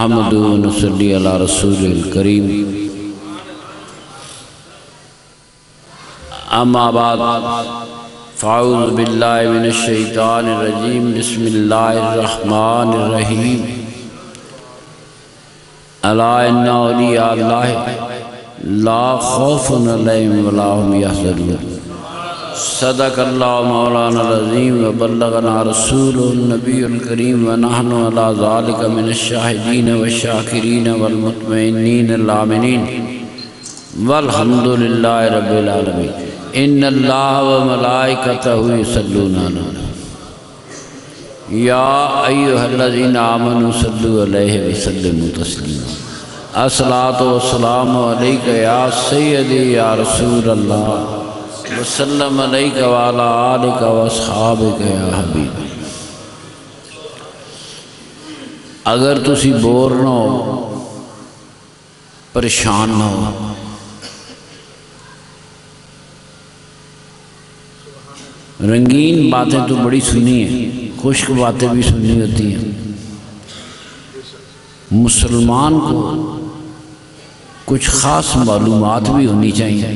نحمدہ و نصلی علی رسول الکریم اما بعد فاعوذ باللہ من الشیطان الرجیم بسم اللہ الرحمن الرحیم الا ان اولیاء اللہ لا خوف علیہم ولا هم یحزنون صدق اللہ مولانا العظیم وبلغنا رسول النبی الکریم ونحن علی ذالک من الشاہدین والشاکرین والمطمئنین الآمنین والحمد للہ رب العالمین ان اللہ وملائکتہ یصلون علی النبی یا ایہا الذین آمنوا صلوا علیہ وسلموا تسلیما الصلاۃ والسلام علیک یا سیدی یا رسول اللہ وسلم علیک وعلا آلک واصحابک یا حبیب۔ اگر تسی بور نہ ہو، پریشان نہ ہو، رنگین باتیں تو بڑی سنی ہیں، خشک باتیں بھی سنی ہوتی ہیں، مسلمان کو کچھ خاص معلومات بھی ہونی چاہیے۔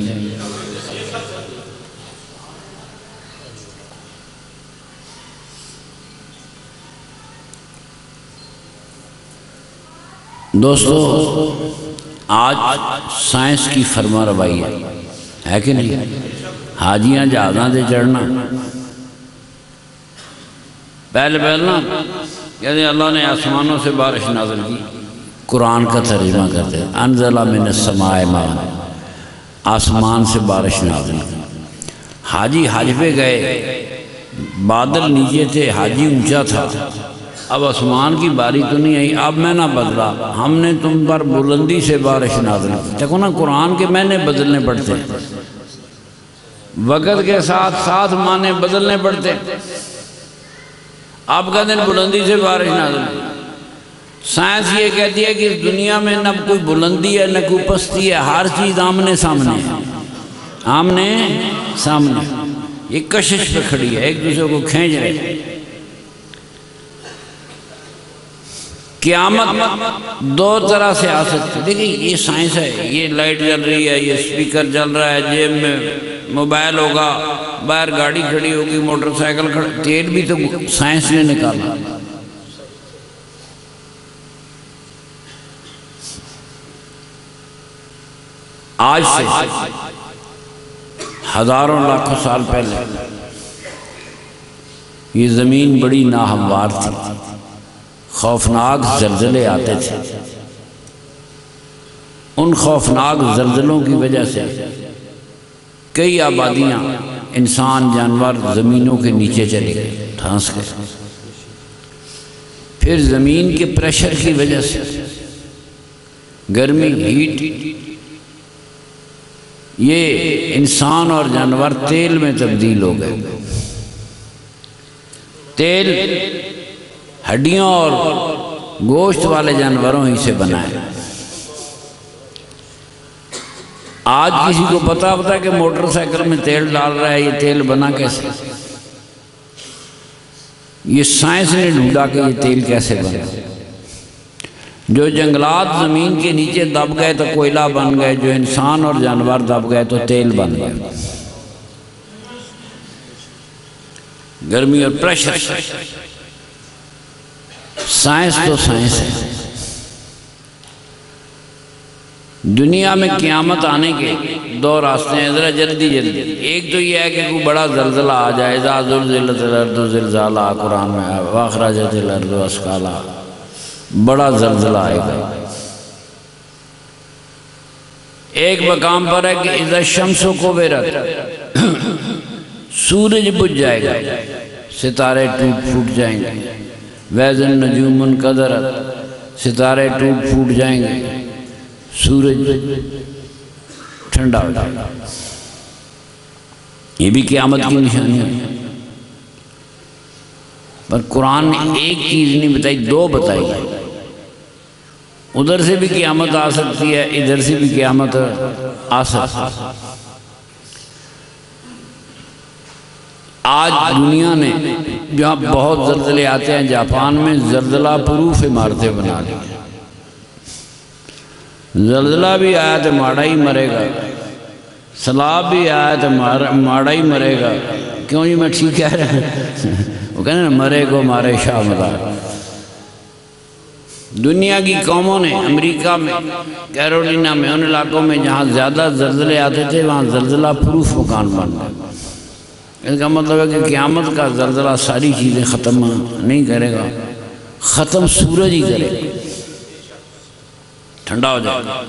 دوستو، آج سائنس کی فرما روائی ہے کہ نہیں؟ حاجیاں جہازاں دے چڑھنا، پہلے نا کہتے ہیں اللہ نے آسمانوں سے بارش نازل کی، قرآن کا ترجمہ کرتے ہیں انزل من السماء ماء، آسمان سے بارش نازل کی۔ حاجی حج پہ گئے، بادل نیچے تھے، حاجی اونچا تھا، اب آسمان کی باری تو نہیں آئی، اب میں نہ بدلا، ہم نے تم پر بلندی سے بارش نازل کی۔ دیکھو نا، قرآن کے معنی بدلنے پڑتے ہیں، وقت کے ساتھ ساتھ معنی بدلنے پڑتے ہیں۔ آپ کہتے ہیں بلندی سے بارش نازل کی۔ سائنس یہ کہتی ہے کہ اس دنیا میں نہ کوئی بلندی ہے نہ کوئی پستی ہے، ہر چیز آمنے سامنے ہے، آمنے سامنے۔ یہ کشش پہ کھڑی ہے، ایک دوسرے کو کھینچ رہے۔ قیامت دو طرح سے آ سکتی ہے۔ دیکھیں یہ سائنس ہے، یہ لائٹ جل رہی ہے، یہ سپیکر چل رہا ہے، جیب میں موبائل ہوگا، باہر گاڑی کھڑی ہوگی، موٹر سائیکل کھڑی، تیل بھی تو سائنس نے نکالا۔ آج سے ہزاروں لاکھوں سال پہلے یہ زمین بڑی ناہموار تھی، خوفناک زلزلے آتے تھے۔ ان خوفناک زلزلوں کی وجہ سے کئی آبادیاں، انسان، جانور زمینوں کے نیچے چلے گئے، دھنس گئے۔ پھر زمین کے پریشر کی وجہ سے گرمی، ہیٹ، یہ انسان اور جانور تیل میں تبدیل ہو گئے۔ تیل ہڈیوں اور گوشت والے جانوروں ہی سے بنا ہے۔ آج کسی کو پتا کہ موٹر سائیکل میں تیل ڈال رہا ہے، یہ تیل بنا کیسے؟ یہ سائنس نے ڈھونڈا کہ یہ تیل کیسے بنا۔ جو جنگلات زمین کے نیچے دب گئے تو کوئلہ بن گئے، جو انسان اور جانور دب گئے تو تیل بن گئے۔ گرمی اور پریشر، سائنس تو سائنس ہے۔ دنیا میں قیامت آنے کے دو راستے ہیں، ذرا جلدی۔ ایک تو یہ ہے کہ کوئی بڑا زلزلہ آ جائے، اذا زلزلت الارض زلزالہا، قرآن میں ہے، واخرجت الارض اثقالہا، بڑا زلزلہ آئے گا۔ ایک مقام پر ہے کہ اذا الشمس کورت، سورج بجھ جائے گا، ستارے ٹوٹ پھوٹ جائیں گے۔ وَإِذَا النُّجُومُ انْكَدَرَتْ، ستارے ٹوٹ پھوٹ جائیں گے، سورج ٹھنڈا ہو جائے گا۔ یہ بھی قیامت کی نشانی ہے۔ پر قرآن نے ایک چیز نہیں بتائی، دو بتائی۔ ادھر سے بھی قیامت آ سکتی ہے، ادھر سے بھی قیامت آ سکتی ہے۔ آج دنیا نے جہاں بہت زلزلے آتے ہیں، جاپان میں زلزلہ پروف عمارتیں بنا لی ہیں، زلزلہ بھی آیا تو ماڑا ہی مرے گا، سیلاب بھی آیا تو ماڑا ہی مرے گا۔ کیوں جی میں ٹھیک کہہ رہا ہوں؟ وہ کہنے نا مرے کو مارے شاہ مدار۔ دنیا کی قوموں نے امریکہ میں، کیرولینا میں، ان علاقوں میں جہاں زیادہ زلزلے آتے تھے وہاں زلزلہ پروف مکان بن گئے۔ اس کا مطلب ہے کہ قیامت کا زلزلہ ساری چیزیں ختم نہیں کرے گا، ختم سورج ہی کرے گا، ٹھنڈا ہو جائے گا۔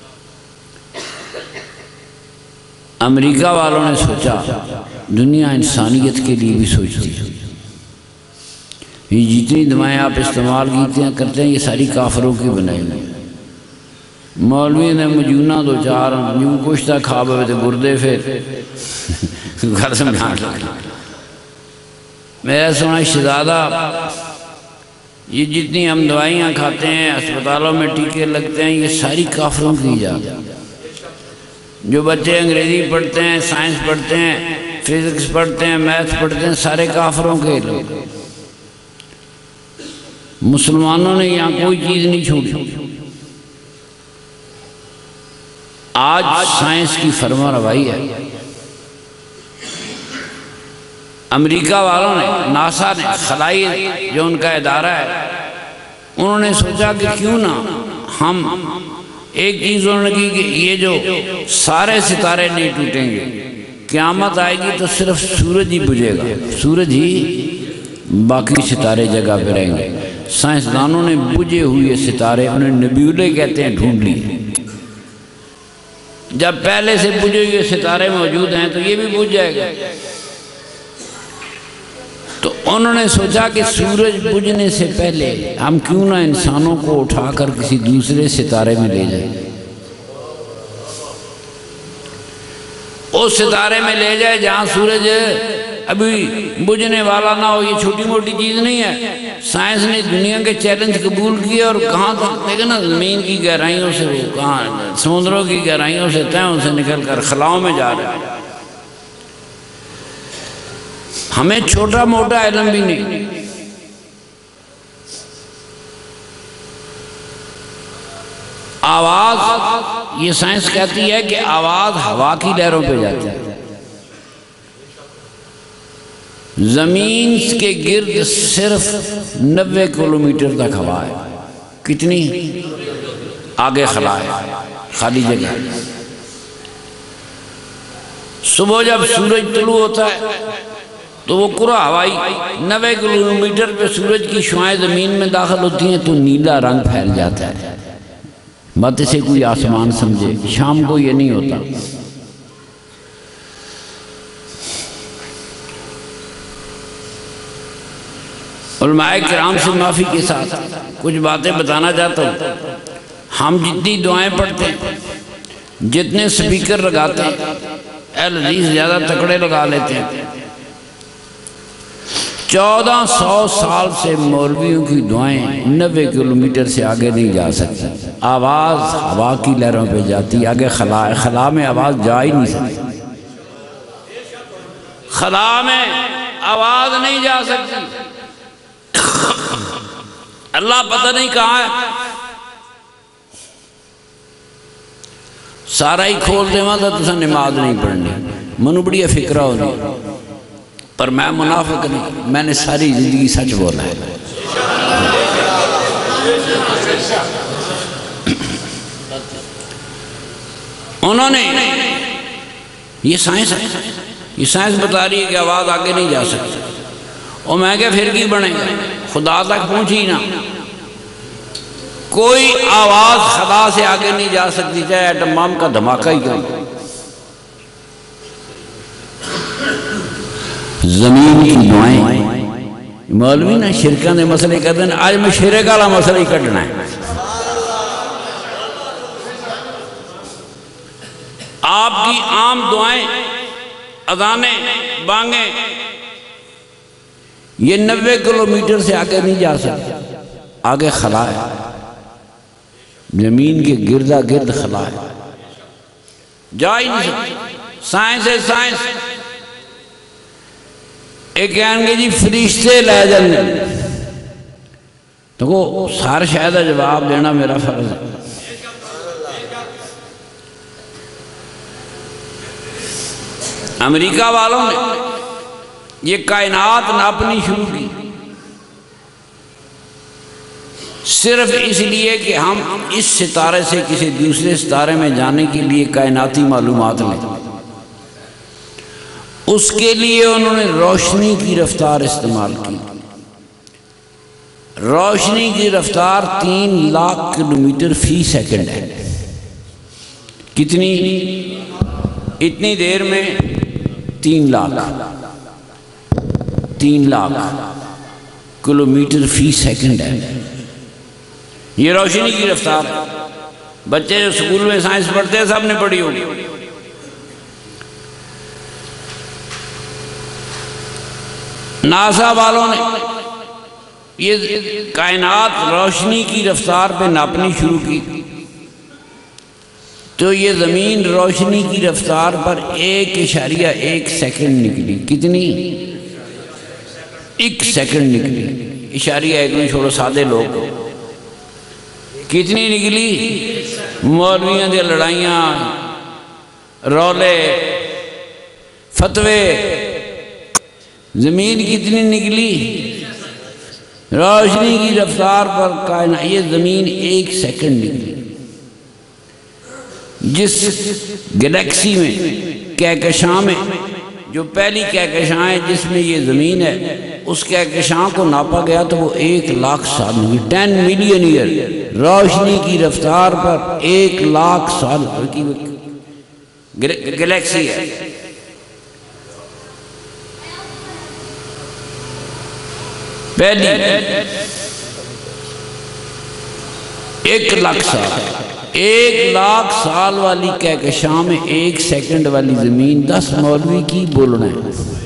امریکہ والوں نے سوچا، دنیا انسانیت کے لیے بھی سوچتی ہے، یہ جتنی دوائیں آپ استعمال کرتے ہیں یہ ساری کافروں کی بنائی ہوئی ہیں۔ مولوی نے مجونہ دو چار یوں کشتہ کھا ہوئے تھے گردے پھر گھر سمجھا لگا۔ میرا سونا شہزادہ، یہ جتنی ہم دوائیاں کھاتے ہیں، اسپتالوں میں ٹیکے لگتے ہیں، یہ ساری کافروں کی ایجاد ہے۔ جو بچے انگریزی پڑھتے ہیں، سائنس پڑھتے ہیں، فزکس پڑھتے ہیں، میتھ پڑھتے ہیں، سارے کافروں کے لوگ۔ مسلمانوں نے یہاں کوئی چیز نہیں چھوڑی۔ آج سائنس کی فرما روائی ہے۔ امریکہ والوں نے، ناسا نے، خلائی جو ان کا ادارہ ہے، انہوں نے سوچا کہ کیوں نہ ہم ایک چیز انہوں نے کی کہ یہ جو سارے ستارے نہیں ٹوٹیں گے، قیامت آئے گی تو صرف سورج ہی بجھے گا، سورج ہی، باقی ستارے جگہ پہ رہیں گے۔ سائنسدانوں نے بجھے ہوئے ستارے، انہیں نبیولے کہتے ہیں، ڈھونڈ لیے۔ جب پہلے سے بجھے ہوئے ستارے موجود ہیں تو یہ بھی بجھ جائے گا۔ تو انہوں نے سوچا کہ سورج بجھنے سے پہلے ہم کیوں نہ انسانوں کو اٹھا کر کسی دوسرے ستارے میں لے جائیں، اس ستارے میں لے جائے جہاں سورج ابھی بجھنے والا نہ ہو۔ یہ چھوٹی موٹی چیز نہیں ہے، سائنس نے دنیا کے چیلنج قبول کیے اور کہاں تک دیکھیں نا، زمین کی گہرائیوں سے، وہ کہاں سمندروں کی گہرائیوں سے، تہوں سے نکل کر خلاؤں میں جا رہے ہیں۔ ہمیں چھوٹا موٹا علم بھی نہیں۔ آواز، یہ سائنس کہتی ہے کہ آواز ہوا کی لہروں پہ جاتی ہے۔ زمین کے گرد صرف 90 کلومیٹر تک ہوا ہے۔ کتنی؟ آگے خلا ہے، خالی جگہ۔ صبح جب سورج طلوع ہوتا ہے تو وہ کرہ ہوائی 90 کلومیٹر پہ سورج کی شعاعیں زمین میں داخل ہوتی ہیں تو نیلا رنگ پھیل جاتا ہے۔ مت اسے کوئی آسمان سمجھے، شام کو یہ نہیں ہوتا۔ علماء کرام سے معافی کے ساتھ کچھ باتیں بتانا چاہتا ہوں۔ ہم جتنی دعائیں پڑھتے ہیں، جتنے سپیکر لگاتے ہیں، اہل حدیث زیادہ تکڑے لگا لیتے ہیں۔ 1400 سال سے مولویوں کی دعائیں 90 کلومیٹر سے آگے نہیں جا سکتی۔ آواز ہوا کی لہروں پہ جاتی، آگے خلا ہے، خلا میں آواز جا ہی نہیں سکتی، خلا میں آواز نہیں جا سکتی۔ اللہ پتہ نہیں کہاں ہے، سارا ہی کھول دے وہاں تو تسا نماز نہیں پڑھنی، منو بڑی فکرہ ہونی، پر میں منافق نہیں، میں نے ساری زندگی سچ بولا ہے۔ انہوں نے، یہ سائنس ہے، یہ سائنس بتا رہی ہے کہ آواز آگے نہیں جا سکتی۔ اور میں کہا پھر کی بنے گا، خدا تک پہنچی نا، کوئی آواز خدا سے آگے نہیں جا سکتی، چاہے ایٹم بم کا دھماکہ ہی کیوں۔ زمین کی دعائیں، مولوی نا شرکاں دے مسئلے کرتے ہیں، آج میں شرک والا مسئلہ ہی کٹنا ہے۔ آپ کی عام دعائیں، اذانیں، بانگیں، یہ 90 کلومیٹر سے آگے نہیں جا سکتے، آگے خلا ہے، زمین کے گردا گرد خلا ہے، جا ہی نہیں سکتے۔ سائنس ہے سائنس، ایک کہیں گے جی فرشتے لے جانے، تو وہ سارے شاید جواب دینا میرا فرض ہے۔ امریکہ والوں نے یہ کائنات ناپنی شروع کی صرف اس لیے کہ ہم اس ستارے سے کسی دوسرے ستارے میں جانے کے لیے کائناتی معلومات لیں۔ اس کے لیے انہوں نے روشنی کی رفتار استعمال کی۔ روشنی کی رفتار 3 لاکھ کلومیٹر فی سیکنڈ ہے۔ کتنی؟ اتنی دیر میں 3 لاکھ کلومیٹر فی سیکنڈ ہے۔ یہ روشنی کی رفتار ہے۔ بچے جو اسکول میں سائنس پڑھتے ہیں سب نے پڑھی ہوگی۔ ناسا والوں نے یہ کائنات روشنی کی رفتار پہ ناپنی شروع کی تو یہ زمین روشنی کی رفتار پر 1.1 سیکنڈ نکلی۔ کتنی؟ 1 سیکنڈ نکلی۔ اشاریہ 1 میں چھوڑو، سادے لوگ کتنی نکلی؟ مولویاں دے لڑائیاں، رولے، فتوے، زمین کتنی نکلی؟ روشنی کی رفتار پر کائنات، یہ زمین 1 سیکنڈ نکلی۔ جس گلیکسی میں، کہکشاں میں، جو پہلی کہکشاں ہے جس میں یہ زمین ہے، اس کہکشاں کو ناپا گیا تو وہ 1 لاکھ سال نکلی۔ 10 ملین ایئر روشنی کی رفتار پر 1 لاکھ سال کی گلیکسی ہے۔ پہلی 1 لاکھ سال، 1 لاکھ سال والی کہکشاں میں 1 سیکنڈ والی زمین 10 مولوی کی بولنا ہے۔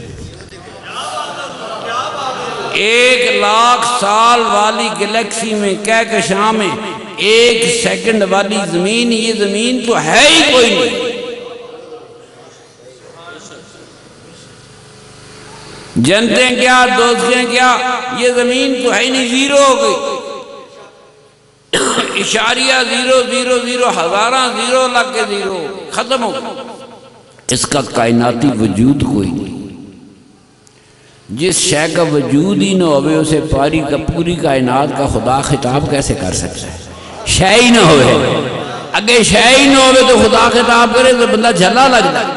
1 لاکھ سال والی گلیکسی میں، کہکشاں میں 1 سیکنڈ والی زمین، یہ زمین تو ہے ہی کوئی نہیں۔ جنتیں کیا، دوزخیں کیا، یہ زمین تو ہے ہی نہیں، زیرو ہو گئی۔ اشاریہ 0.00 ہزاراں زیرو لگ کے زیرو ختم ہو گئی۔ اس کا کائناتی وجود کوئی نہیں۔ جس شے کا وجود ہی نہ ہوئے اسے پوری کائنات کا خدا خطاب کیسے کر سکتا ہے؟ شے ہی نہ ہوئے، اگر شے ہی نہ ہوئے تو خدا خطاب کرے تو بندہ جھلا لگتا ہے۔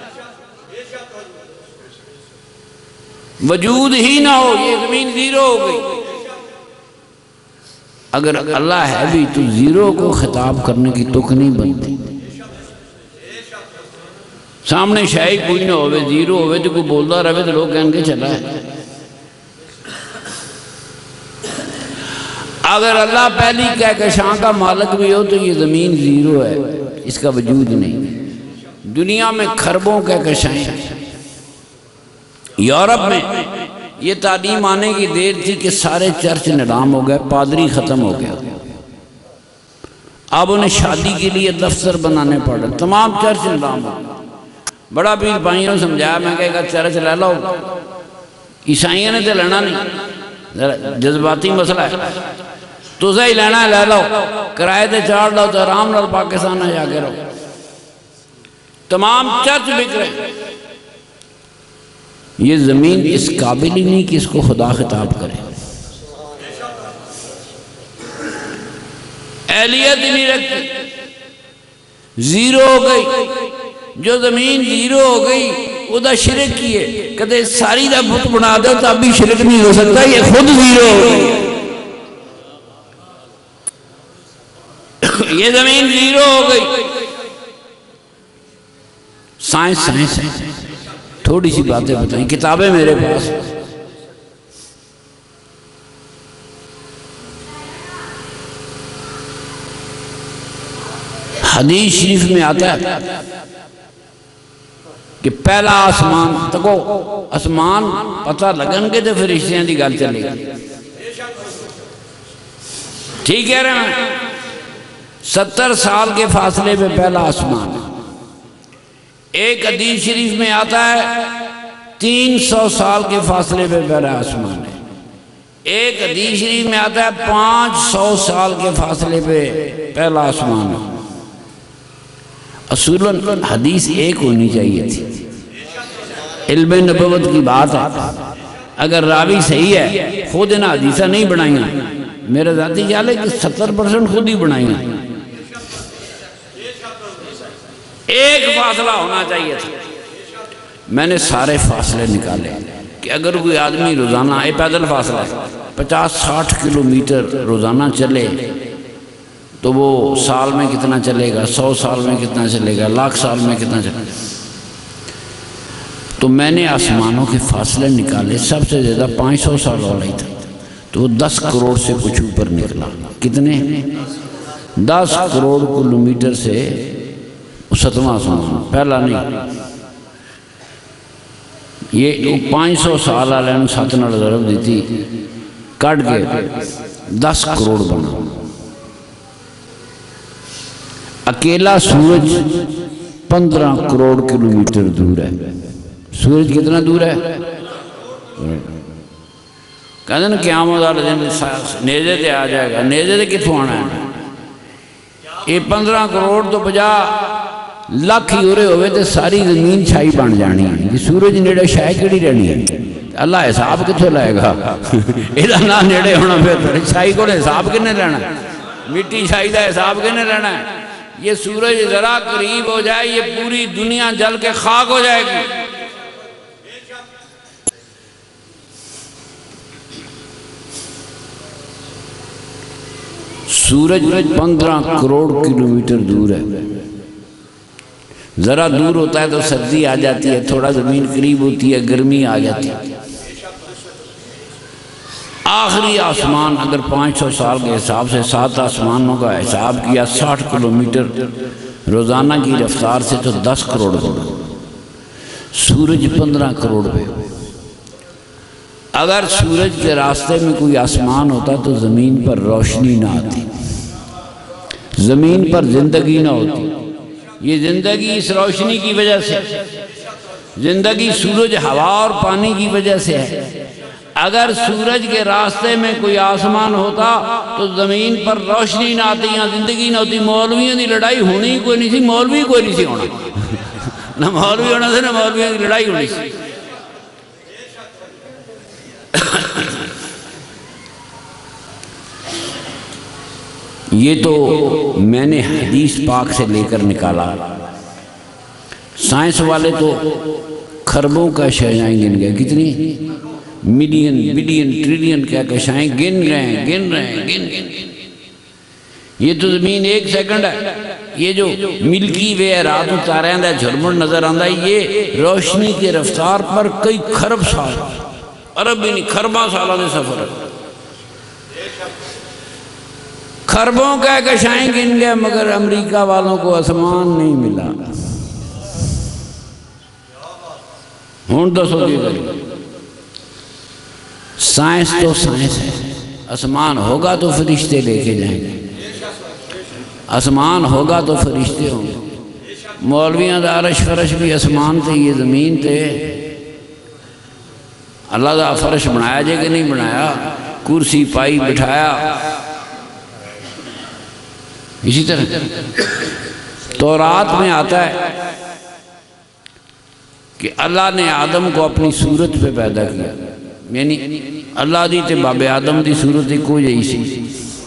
وجود ہی نہ ہو، یہ زمین زیرو ہو گئی۔ اگر اللہ ہے بھی تو زیرو کو خطاب کرنے کی تک نہیں بنتی۔ سامنے شاید کوئی نہ ہوئے، زیرو ہوئے تو کوئی بولتا رہے تو لوگ کہیں گے چلا ہے۔ اگر اللہ پہلی کہکشاں کا مالک بھی ہو تو یہ زمین زیرو ہے، اس کا وجود نہیں۔ دنیا میں خربوں کہکشائیں ہیں۔ یورپ میں یہ تعلیم آنے کی دیر تھی کہ سارے چرچ نیلام ہو گئے، پادری ختم ہو گیا۔ اب انہیں شادی کے لیے دفتر بنانے پڑے، تمام چرچ نیلام ہو گئے۔ بڑا پیر بھائیوں سمجھایا، میں کہا چرچ لے لو، عیسائیوں نے تو لینا نہیں، جذباتی مسئلہ ہے، تو اسے ہی لینا ہے لے لو، کرائے تے چاڑ لو تو آرام نال پاکستان میں جا کے رہو۔ تمام چرچ بک رہے ہیں۔ یہ زمین اس قابل ہی نہیں کہ اس کو خدا خطاب کرے، اہلیت نہیں رکھتی، زیرو ہو گئی۔ جو زمین زیرو ہو گئی وہ دا شرک کیے، کہتے ساری دا بت بنا دو تو اب بھی شرک نہیں ہو سکتا، یہ خود زیرو ہو گئی۔ یہ زمین زیرو ہو گئی۔ سائنس تھوڑی سی باتیں بتائیں، کتابیں میرے پاس۔ حدیث شریف میں آتا ہے کہ پہلا آسمان تکو آسمان پتہ لگن کے تو فرشتیاں دی گل چلے گی، ٹھیک کہہ رہے ہیں؟ 70 سال کے فاصلے پہ پہلا آسمان ہے۔ ایک حدیث شریف میں آتا ہے 300 سال کے فاصلے پہ پہلا آسمان ہے۔ ایک حدیث شریف میں آتا ہے 500 سال کے فاصلے پہ پہلا آسمان ہے۔ اصولاً حدیث ایک ہونی چاہیے تھی، علم نبوت کی بات ہے، اگر راوی صحیح ہے خود انہیں حدیثہ نہیں بنائیں گا، میرا ذاتی خیال ہے کہ 70% خود ہی بنائیں گا۔ ایک فاصلہ ہونا چاہیے تھا، میں نے سارے فاصلے نکالے کہ اگر کوئی آدمی روزانہ، یہ پیدل فاصلہ ہے، 50-60 کلومیٹر روزانہ چلے تو وہ سال میں کتنا چلے گا، 100 سال میں کتنا چلے گا، 1,00,000 سال میں کتنا چلے گا۔ تو میں نے آسمانوں کے فاصلے نکالے، سب سے زیادہ 500 سال والا ہی تھا، تو وہ 10 کروڑ سے کچھ اوپر نکلا۔ کتنے؟ 10 کروڑ کلومیٹر سے 7واں آسمان، پہلا نہیں۔ یہ 500 سال والے 7 نال ضرب دیتی، کٹ کے 10 کروڑ بنا۔ اکیلا سورج 15 کروڑ کلومیٹر دور ہے۔ سورج کتنا دور ہے؟ کہتے ہیں قیامت والے دن نیزے تے آ جائے گا، نیزے تے کتوں آنا ہے؟ یہ 15 کروڑ تو 50 لاکھ ہی ہورے ہوئے تے ساری زمین چھائی بن جانی ہے کہ سورج نیڑے شاہ کیڑی رہنی ہے؟ اللہ حساب کتوں لائے گا؟ یہ نہ نیڑے ہونا، پھر چھائی کو حساب کنے لینا ہے؟ مٹی چھائی دا حساب کنے لینا ہے؟ یہ سورج ذرا قریب ہو جائے یہ پوری دنیا جل کے خاک ہو جائے گی۔ سورج 15 کروڑ کلومیٹر دور ہے، ذرا دور ہوتا ہے تو سردی آ جاتی ہے، تھوڑا زمین قریب ہوتی ہے گرمی آ جاتی ہے۔ آخری آسمان اگر 500 سال کے حساب سے 7 آسمانوں کا حساب کیا 60 کلومیٹر روزانہ کی رفتار سے تو 10 کروڑ بنا، سورج 15 کروڑ پہ۔ اگر سورج کے راستے میں کوئی آسمان ہوتا تو زمین پر روشنی نہ آتی، زمین پر زندگی نہ ہوتی۔ یہ زندگی اس روشنی کی وجہ سے، زندگی سورج، ہوا اور پانی کی وجہ سے ہے۔ اگر سورج کے راستے میں کوئی آسمان ہوتا تو زمین پر روشنی نہ آتی، یہاں زندگی نہ ہوتی۔ مولویوں کی لڑائی ہونی کوئی نہیں سی، مولوی کوئی نہیں سی ہونا، نہ مولوی ہونا سے نہ مولویوں کی لڑائی ہونی سی۔ یہ تو میں نے حدیث پاک سے لے کر نکالا۔ سائنس والے تو خربوں کا اشیائیں گن گئے، کتنی؟ ملین بلین ٹریلین کیا اشیائیں گن رہے ہیں۔ یہ تو زمین 1 سیکنڈ ہے، یہ جو ملکی وے ہے رات اتارے آندہ جھرمڑ نظر آندہ، یہ روشنی کے رفتار پر کئی خرب سال، عرب بھی نہیں خرباں سالہ دے سفر ہے۔ خربوں کا اشیائیں گن گئے مگر امریکہ والوں کو آسمان نہیں ملا۔ ہون دسو جی گئی، سائنس تو سائنس ہے، آسمان ہوگا تو فرشتے لے کے جائیں گے، آسمان ہوگا تو فرشتے ہوں گے۔ مولویاں دا عرش فرش بھی آسمان تے، یہ زمین تے اللہ دا فرش بنایا جے کہ نہیں بنایا، کرسی پائی بٹھایا۔ اسی طرح تورات میں آتا ہے کہ اللہ نے آدم کو اپنی صورت پہ پیدا کیا، یعنی اللہ دی تے باب آدم دی صورت کو یہی سی۔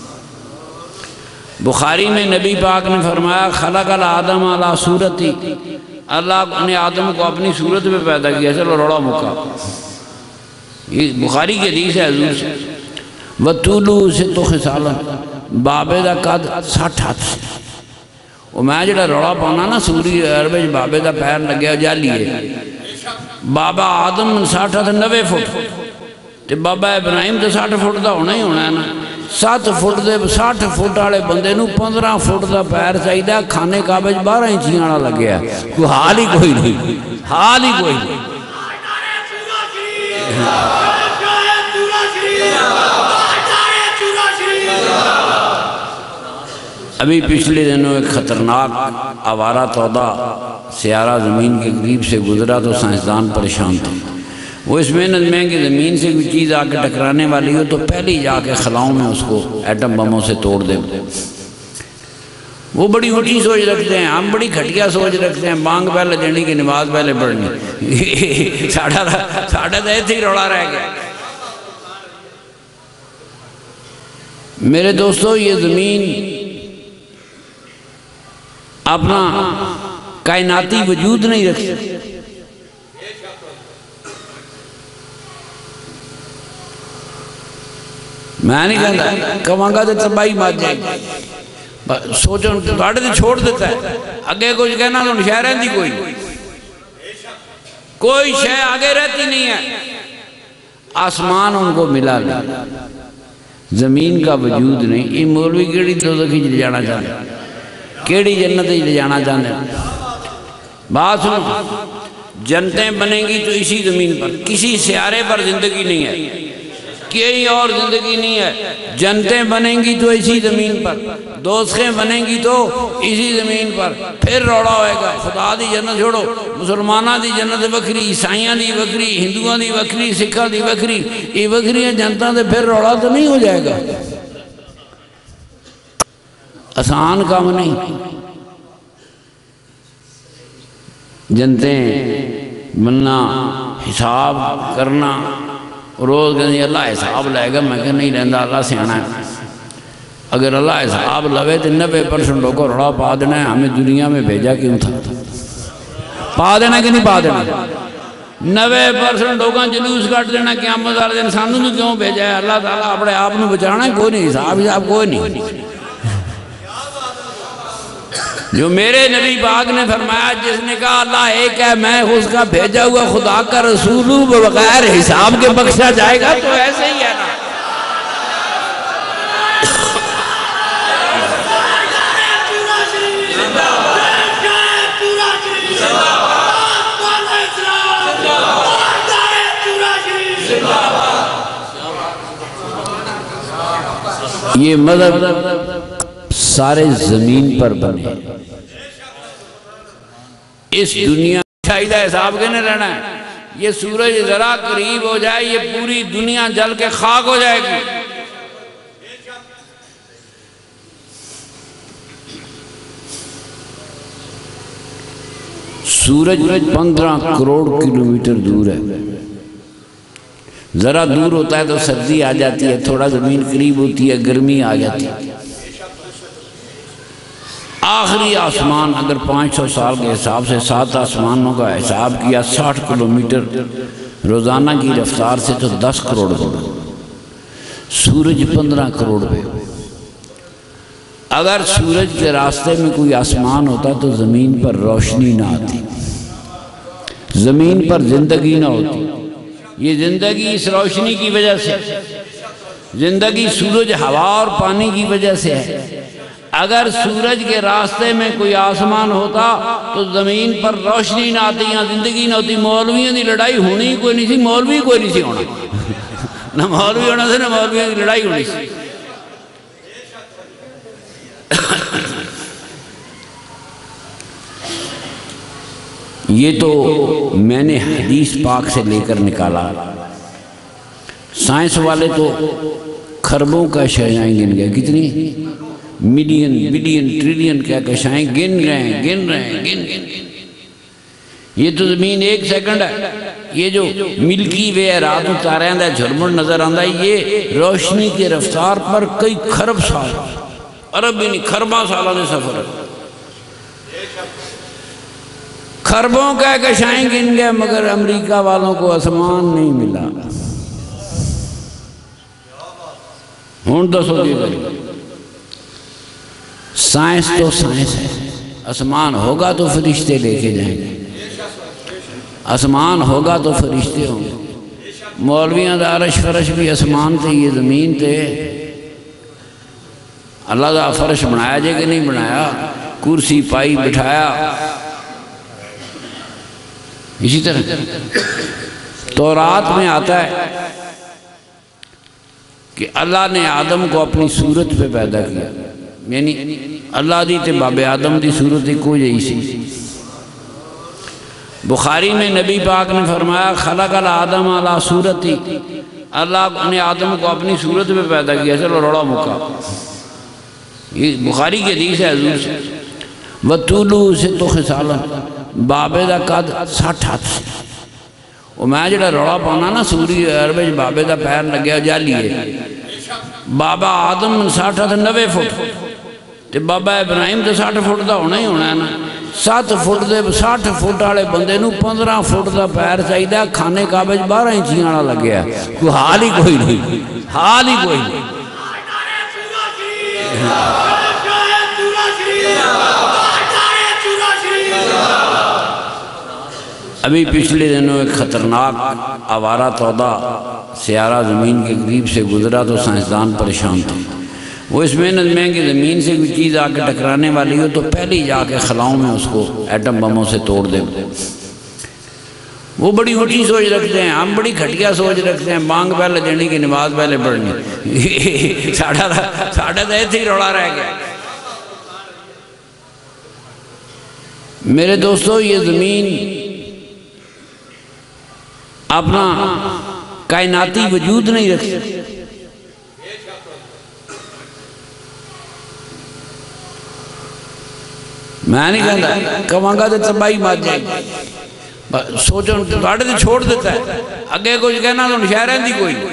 بخاری میں نبی پاک نے فرمایا خلق الآدم علی صورتی، اللہ نے آدم کو اپنی صورت پہ پیدا کیا۔ چلو روڑا مکا، یہ بخاری کی حدیث ہے حضور سے۔ وَطُولُ سِتُّ خِصَالًا، بابے دا قد 60 ہاتھ سے۔ وہ میں جڑا روڑا پانا نا سوری عربی بابے دا پیر لگیا جالی ہے، بابا آدم 60 ہاتھ 90 فٹ، تے بابا ابراہیم تے 60 فٹ دا ہونا ہی ہونا ہے نا۔ 7 فٹ دے 60 فٹ والے بندے نو 15 فٹ دا پیر چاہیے، کھانے کعبے 12 انچیاں والا لگیا، کوئی حال ہی کوئی نہیں، حال ہی کوئی نہیں۔ ابھی پچھلے دنوں ایک خطرناک آوارہ تودہ سیارہ زمین کے قریب سے گزرا تو سائنسدان پریشان تھے۔ وہ اس محنت میں کہ زمین سے کوئی چیز آ کے ٹکرانے والی ہو تو پہلے ہی جا کے خلاؤں میں اس کو ایٹم بموں سے توڑ دے۔ وہ بڑی اونچی سوچ رکھتے ہیں، ہم بڑی گھٹیا سوچ رکھتے ہیں، بانگ پہلے دینی کی نماز پہلے پڑھنی ساڑھا تو ایسے ہی روڑا رہ گیا۔ میرے دوستو، یہ زمین اپنا کائناتی وجود نہیں رکھتی۔ میں نہیں کہتا کہاں گا تو تباہی مات جائے گی، سوچو تھوڑے تو چھوڑ دیتا ہے، آگے کچھ کہنا تو شے رہتی کوئی شے آگے رہتی نہیں ہے۔ آسمان ان کو ملا نہیں، زمین کا وجود نہیں۔ یہ مولوی کیڑی دوزخ لے جانا چاہتے ہیں، کیڑی جنت لے جانا چاہتے ہیں؟ بات سنو، جنتیں بنیں گی تو اسی زمین پر، کسی سیارے پر زندگی نہیں ہے، کہیں اور زندگی نہیں ہے۔ جنتیں بنیں گی تو اسی زمین پر، دوزخیں بنیں گی تو اسی زمین پر۔ پھر روڑا ہوئے گا، خدا دی جنت چھوڑو، مسلمانہ دی جنت وکری، عیسائیاں دی وکری، ہندوؤں دی وکری، سکھاں دی وکری، یہ وکریاں جنتاں دے پھر روڑا تو نہیں ہو جائے گا۔ آسان کام نہیں۔ جنتیں بننا، حساب کرنا، روز کہتے ہیں اللہ حساب لائے گا، میں کہ نہیں لیندہ، اللہ سیانا ہے۔ اگر اللہ حساب لوے تو 90% کو روڑا پا دینا ہے، ہمیں دنیا میں بھیجا کیوں تھا؟ پا دینا کہ نہیں پا دینا؟ 90% لوگاں جلوس کٹ دینا قیامت والے دن، سانوں تو کیوں بھیجا ہے؟ اللہ تعالیٰ اپنے آپ کو بچانا ہے، کوئی نہیں، حساب کوئی نہیں۔ جو میرے نبی پاک نے فرمایا، جس نے کہا اللہ ایک ہے، میں اس کا بھیجا ہوا خدا کا رسول ہوں، بغیر حساب کے بخشا جائے گا، تو ایسے ہی ہے نا۔ یہ مذہب سارے زمین پر بنے، اس دنیا شاہدہ حساب کے نہیں رہنا ہے۔ یہ سورج ذرا قریب ہو جائے، یہ پوری دنیا جل کے خاک ہو جائے گی۔ سورج 15 کروڑ کلومیٹر دور ہے، ذرا دور ہوتا ہے تو سردی آ جاتی ہے، تھوڑا زمین قریب ہوتی ہے گرمی آ جاتی ہے۔ آخری آسمان اگر 500 سال کے حساب سے 7 آسمانوں کا حساب کیا، 60 کلومیٹر روزانہ کی رفتار سے تو 10 کروڑ ہوگا۔ سورج 15 کروڑ پہ، اگر سورج کے راستے میں کوئی آسمان ہوتا تو زمین پر روشنی نہ آتی، زمین پر زندگی نہ ہوتی۔ یہ زندگی اس روشنی کی وجہ سے، زندگی سورج، ہوا اور پانی کی وجہ سے ہے۔ اگر سورج کے راستے میں کوئی آسمان ہوتا تو زمین پر روشنی نہ آتی، یہاں زندگی نہ ہوتی۔ مولویوں کی لڑائی ہونی ہی کوئی نہیں سی، مولوی کوئی نہیں سی ہونا، نہ مولوی ہونا سے نہ مولویوں کی لڑائی ہونی سی۔ یہ تو میں نے حدیث پاک سے لے کر نکالا۔ سائنس والے تو خربوں کا اشیاء گن گئے، کتنی ملین بلین ٹریلین کیا اشیاء گن رہے ہیں۔ یہ تو زمین 1 سیکنڈ ہے، یہ جو ملکی وے ہے، رات میں تارے اندر جھرمن نظر آندہ ہے، یہ روشنی کی رفتار پر کئی خرب سال، عرب بھی نہیں، خرباں سالہ نے سفر ہے۔ خربوں کا ایک اشیاء گن گئے، مگر امریکہ والوں کو آسمان نہیں ملا۔ ہون دو سو دیئے گئے، سائنس تو سائنس ہے، آسمان ہوگا تو فرشتے لے کے جائیں گے، آسمان ہوگا تو فرشتے ہوں گے۔ مولویاں دا عرش فرش بھی آسمان تھے، یہ زمین تھے۔ اللہ دا فرش بنایا جائے کہ نہیں بنایا، کرسی پائی بٹھایا۔ اسی طرح تورات میں آتا ہے کہ اللہ نے آدم کو اپنی صورت پہ پیدا کیا، یعنی اللہ دی تے باب آدم دی صورت کو یہی سی۔ بخاری میں نبی پاک نے فرمایا خلق الآدم علی صورتی، اللہ نے آدم کو اپنی صورت پہ پیدا کیا۔ چلو روڑا مکا، یہ بخاری کی حدیث ہے حضور سے وَطُولُ سے تو خسالا بابے دا قد 60 ہاتھ سے وہ میں جڑا روڑا پانا نا سوری عربی بابے دا پیر لگیا جا لیے بابا آدم 60 ہاتھ 90 فٹ تے بابا ابراہیم تے 60 فٹ دا ہونا ہی ہونا ہے نا 7 فٹ دے 60 فٹ والے بندے نو 15 فٹ دا پیر چاہیے دا کھانے کعبے 12 انچیاں والا لگیا کوئی حال ہی کوئی نہیں حال ہی کوئی نہیں ابھی پچھلے دنوں ایک خطرناک آوارہ تودہ سیارہ زمین کے قریب سے گزرا تو سائنسدان پریشان تھے وہ اس محنت میں کہ زمین سے کوئی چیز آ کے ٹکرانے والی ہو تو پہلے ہی جا کے خلاؤں میں اس کو ایٹم بموں سے توڑ دیں وہ بڑی اونچی سوچ رکھتے ہیں ہم بڑی گھٹیا سوچ رکھتے ہیں بانگ پہلے دینے کی نماز پہلے پڑھنی ساڑھا تو ایسے ہی روڑا رہ گیا میرے دوستو یہ زمین اپنا کائناتی وجود نہیں رکھتی میں نہیں کہتا کمانگا تو تباہی مات جائے گی سوچو تھوڑے تو چھوڑ دیتا ہے آگے کچھ کہنا تو شہ رہتی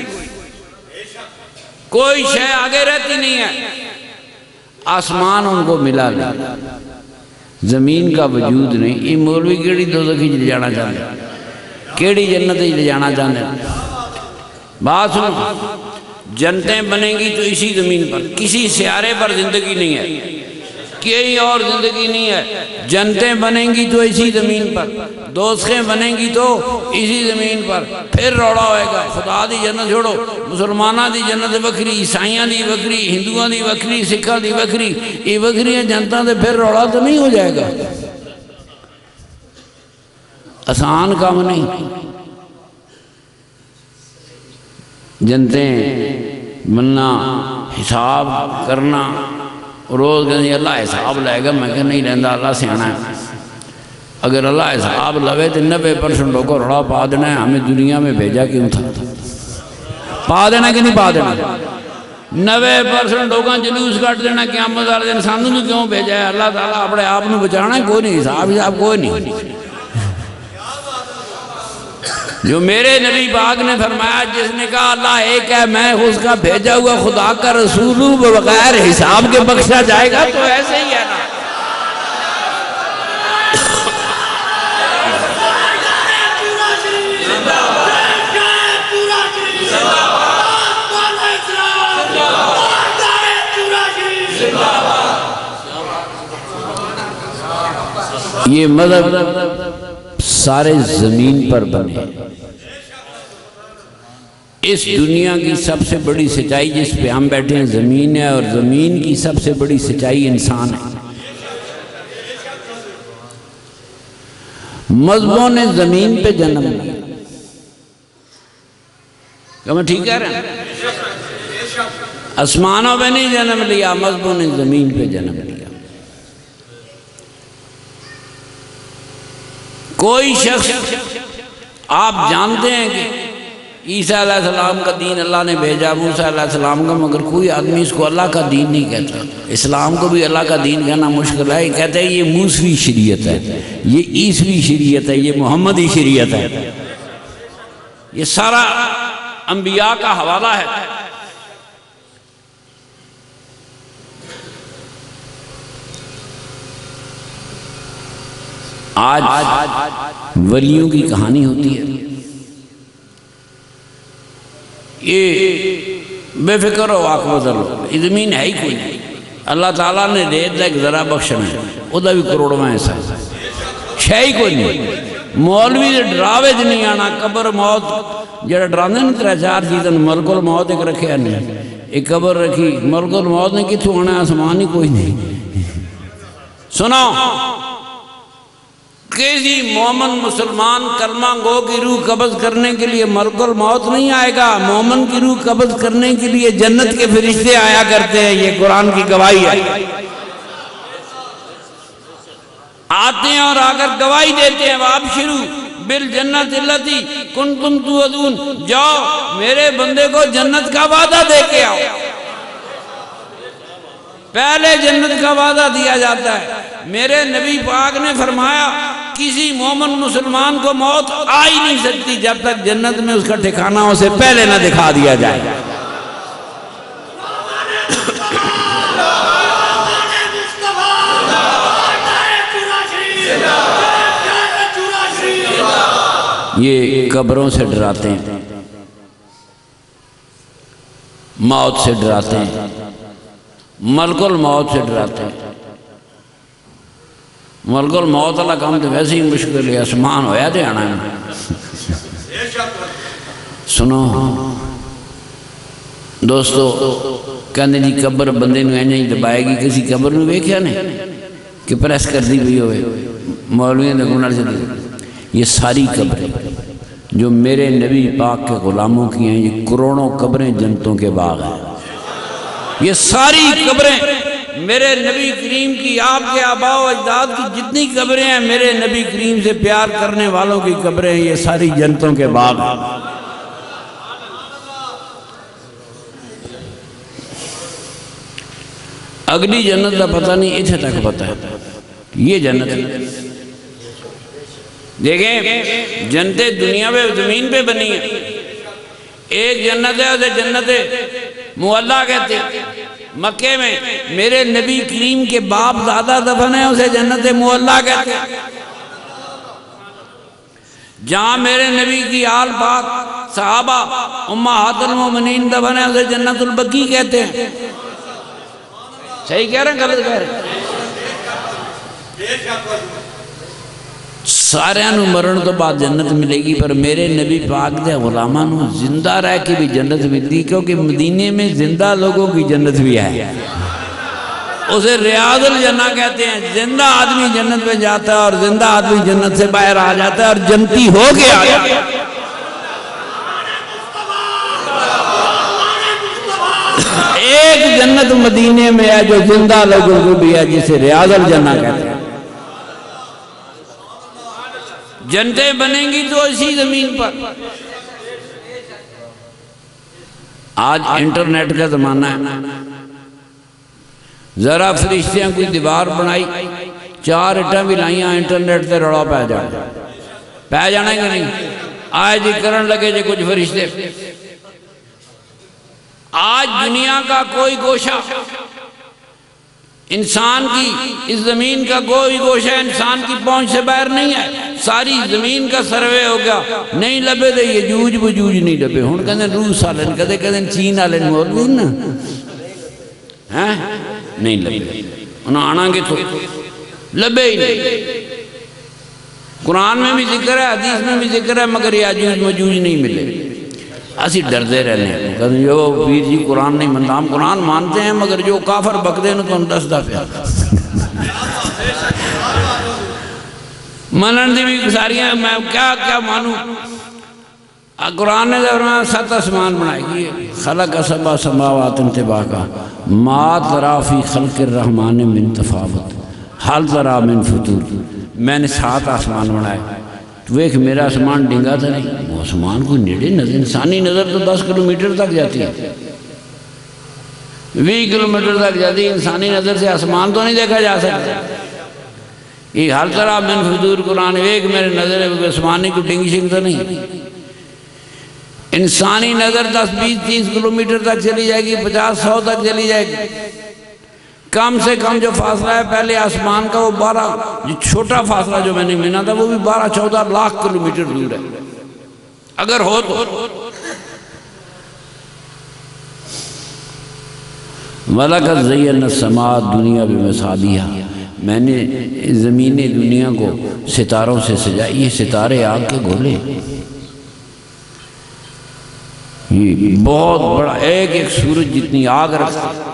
کوئی شہ آگے رہتی نہیں ہے آسمان ان کو ملا نہیں زمین کا وجود نہیں یہ مولوی کیڑی دوزخی لے جانا چاہتے ہیں کیڑی جنت لے جانا چاہتے ہیں بات سنو جنتیں بنیں گی تو اسی زمین پر کسی سیارے پر زندگی نہیں ہے کوئی اور زندگی نہیں ہے جنتیں بنیں گی تو اسی زمین پر دوزخیں بنیں گی تو اسی زمین پر پھر روڑا ہوئے گا خدا دی جنت چھوڑو مسلمانہ دی جنت وکری عیسائیاں دی وکری ہندوؤں دی وکری سکھاں دی وکری یہ وکریاں جنتاں دے پھر روڑا تو نہیں ہو جائے گا آسان کام نہیں جنتیں بننا حساب کرنا روز کہتے اللہ حساب لائے گا میں کہ نہیں لیندہ اللہ سیانا ہے اگر اللہ حساب لوے تو 90% لوگوں روڑا پا دینا ہے ہمیں دنیا میں بھیجا کیوں تھا پا دینا کہ نہیں پا دینا 90% لوگوں جلوس کٹ دینا قیامت والے دن سانوں میں کیوں بھیجا ہے اللہ تعالیٰ اپنے آپ کو بچانا ہے کوئی نہیں حساب کوئی نہیں جو میرے نبی پاک نے فرمایا جس نے کہا اللہ ایک ہے میں اس کا بھیجا ہوا خدا کا رسول ہوں بغیر حساب کے بخشا جائے گا تو ایسے ہی ہے نا یہ مذہب سارے زمین پر بنے اس دنیا کی سب سے بڑی سچائی جس پہ ہم بیٹھے ہیں زمین ہے اور زمین کی سب سے بڑی سچائی انسان ہے مذہبوں نے زمین پہ جنم لیا کیا میں ٹھیک کہہ رہا ہوں آسمانوں پہ نہیں جنم لیا مذہبوں نے زمین پہ جنم لیا کوئی شخص آپ جانتے ہیں کہ عیسیٰ علیہ السلام کا دین اللہ نے بھیجا موسیٰ علیہ السلام کا مگر کوئی آدمی اس کو اللہ کا دین نہیں کہتا اسلام کو بھی اللہ کا دین کہنا مشکل ہے یہ کہتے ہیں یہ موسوی شریعت ہے یہ عیسوی شریعت ہے یہ محمدی شریعت ہے یہ سارا انبیاء کا حوالہ ہے آج ولیوں کی کہانی ہوتی ہے یہ بے فکر ہو آقا لو زمین ہے ہی کوئی نہیں اللہ تعالیٰ نے ریت ایک ذرا بخشنا ہے وہ دا بھی کروڑواں ایسا شے ہی کوئی نہیں مولوی دے ڈراوے جو نہیں آنا قبر موت جڑا ڈرانے نہیں ترہ چار چیزن ملک الموت ایک رکھے نہیں ایک قبر رکھی ملک الموت نے کتھو آنا آسمان ہی کوئی نہیں سنو کسی مومن مسلمان کلمہ گو کی روح قبض کرنے کے لیے ملک الموت نہیں آئے گا مومن کی روح قبض کرنے کے لیے جنت کے فرشتے آیا کرتے ہیں یہ قرآن کی گواہی ہے آتے ہیں اور آ کر گواہی دیتے ہیں وابشروا بالجنت التی کنتم توعدون جاؤ میرے بندے کو جنت کا وعدہ دے کے آؤ پہلے جنت کا وعدہ دیا جاتا ہے۔ میرے نبی پاک نے فرمایا کسی مومن مسلمان کو موت آ ہی نہیں سکتی جب تک جنت میں اس کا ٹھکانہ اسے پہلے نہ دکھا دیا جائے۔ یہ قبروں سے ڈراتے ہیں، موت سے ڈراتے ہیں، ملک الموت سے ڈراتے ہیں۔ ملک الموت اللہ کام تو ویسے ہی مشکل ہے، اسمان ہویا دے آنا ہے۔ سنو دوستو، کہنے جی قبر بندے نو اینجا ہی دبائے گی، کسی قبر نو ویکھیا نہیں کہ پریس کر دی بھی ہوئے مولویوں نے گنر سے دی۔ یہ ساری قبریں جو میرے نبی پاک کے غلاموں کی ہیں، یہ کروڑوں قبریں جنتوں کے باغ ہیں۔ یہ ساری قبریں میرے نبی کریم کی، آپ کے آباء و اجداد کی جتنی قبریں ہیں، میرے نبی کریم سے پیار کرنے والوں کی قبریں ہیں، یہ ساری جنتوں کے باغ ہیں۔ اگلی جنت کا پتہ نہیں، اتھے تک پتہ ہے یہ جنت ہے۔ دیکھیں جنتیں دنیا پہ زمین پہ بنی ہیں، ایک جنت ہے اسے جنت معلیٰ کہتے ہیں۔ مکے میں میرے نبی کریم کے باپ دادا دفن ہے، اسے جنت معلیٰ کہتے ہیں۔ جہاں میرے نبی کی آل پاک صحابہ امہات المومنین دفن ہے، اسے جنت البقیع کہتے ہیں۔ صحیح کہہ رہے ہیں غلط کہہ رہے ہیں؟ سارے انہوں مرن تو بعد جنت ملے گی، پر میرے نبی پاک دے غلاماں نو زندہ رہ کے بھی جنت ملتی، کیونکہ مدینے میں زندہ لوگوں کی جنت بھی ہے۔ اسے ریاض الجنہ کہتے ہیں۔ زندہ آدمی جنت میں جاتا ہے اور زندہ آدمی جنت سے باہر آ جاتا ہے اور جنتی ہو کے آ جاتا ہے۔ ایک جنت مدینے میں ہے جو زندہ لوگوں کو بھی ہے، جسے ریاض الجنہ کہتے ہیں۔ جنتیں بنیں گی تو اسی زمین پر۔ آج انٹرنیٹ کا زمانہ ہے، ذرا فرشتیاں کوئی دیوار بنائی، 4 اٹھاں بھی لائیاں، انٹرنیٹ تے رڑا پہ جانا گا نہیں۔ آج جی کرن لگے جے کچھ فرشتے۔ آج دنیا کا کوئی گوشہ، انسان کی اس زمین کا کوئی گوشہ انسان کی پہنچ سے باہر نہیں ہے۔ ساری زمین کا سروے ہو گیا، نہیں لبے دے یجوج وجوج نہیں لبے۔ ہون کہتے ہیں روس آلن، کہتے ہیں چین آلن، مولوی نا نہیں لبے، انہوں آنا گے تو لبے ہی نہیں۔ قرآن میں بھی ذکر ہے، حدیث میں بھی ذکر ہے، مگر یجوج وجوج نہیں ملے۔ اسی ڈردے رہنے ہیں، کہتے ہیں جو پیر جی قرآن نہیں مانتا، ہم قرآن مانتے ہیں مگر جو کافر بک دے نا تو ہم دس پیا منن دی بھی ساریاں، میں کیا مانوں۔ قرآن نے فرمایا 7 آسمان بنائے گی، خلق 7 سماوات طباقا ما تری فی خلق الرحمن من تفاوت حل تری من فطور۔ میں نے 7 آسمان بنائے، تو ایک میرا آسمان ڈنگا تھا نہیں، وہ آسمان کو نیڑے نظر، انسانی نظر تو 10 کلومیٹر تک جاتی ہے، 20 کلومیٹر تک جاتی ہے، انسانی نظر سے آسمان تو نہیں دیکھا جا سکتا۔ یہ حل تری من فطور قرآن ایک میرے نظر ہے، آسمانی کو ڈنگی شنگ تو نہیں۔ انسانی نظر 10 20 30 کلومیٹر تک چلی جائے گی، 50 100 تک چلی جائے گی۔ کم سے کم جو فاصلہ ہے پہلے آسمان کا وہ 12، جو چھوٹا فاصلہ جو میں نے منا تھا وہ بھی 12 14 لاکھ کلومیٹر دور ہے، اگر ہو تو۔ وَلَقَدْ زَيَّنَّا السَّمَاءَ الدُّنْيَا بِمَصَابِيحَ، میں نے زمین دنیا کو ستاروں سے سجائی۔ یہ ستارے آگ کے گولے، یہ بہت بڑا ایک سورج جتنی آگ رکھتا ہے۔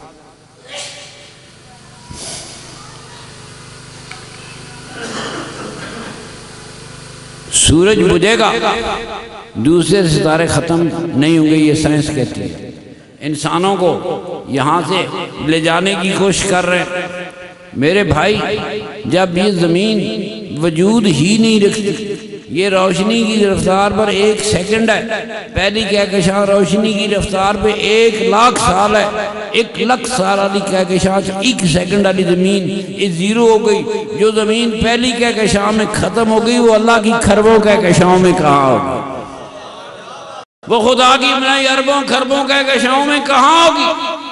سورج بجھے گا، دوسرے ستارے ختم نہیں ہوں گے، یہ سائنس کہتی ہے۔ انسانوں کو یہاں سے لے جانے کی کوشش کر رہے ہیں۔ میرے بھائی، جب یہ زمین وجود ہی نہیں رکھتی، یہ روشنی کی رفتار پر 1 سیکنڈ ہے، پہلی کہکشاں روشنی کی رفتار پہ 1,00,000 سال ہے، 1,00,000 سال والی کہکشاں 1 سیکنڈ والی زمین یہ زیرو ہو گئی، جو زمین پہلی کہکشاں میں ختم ہو گئی وہ اللہ کی کھربوں کہکشاؤں میں کہاں ہوگی؟ وہ خدا کی بنائی اربوں کھربوں کہکشاؤں میں کہاں ہوگی؟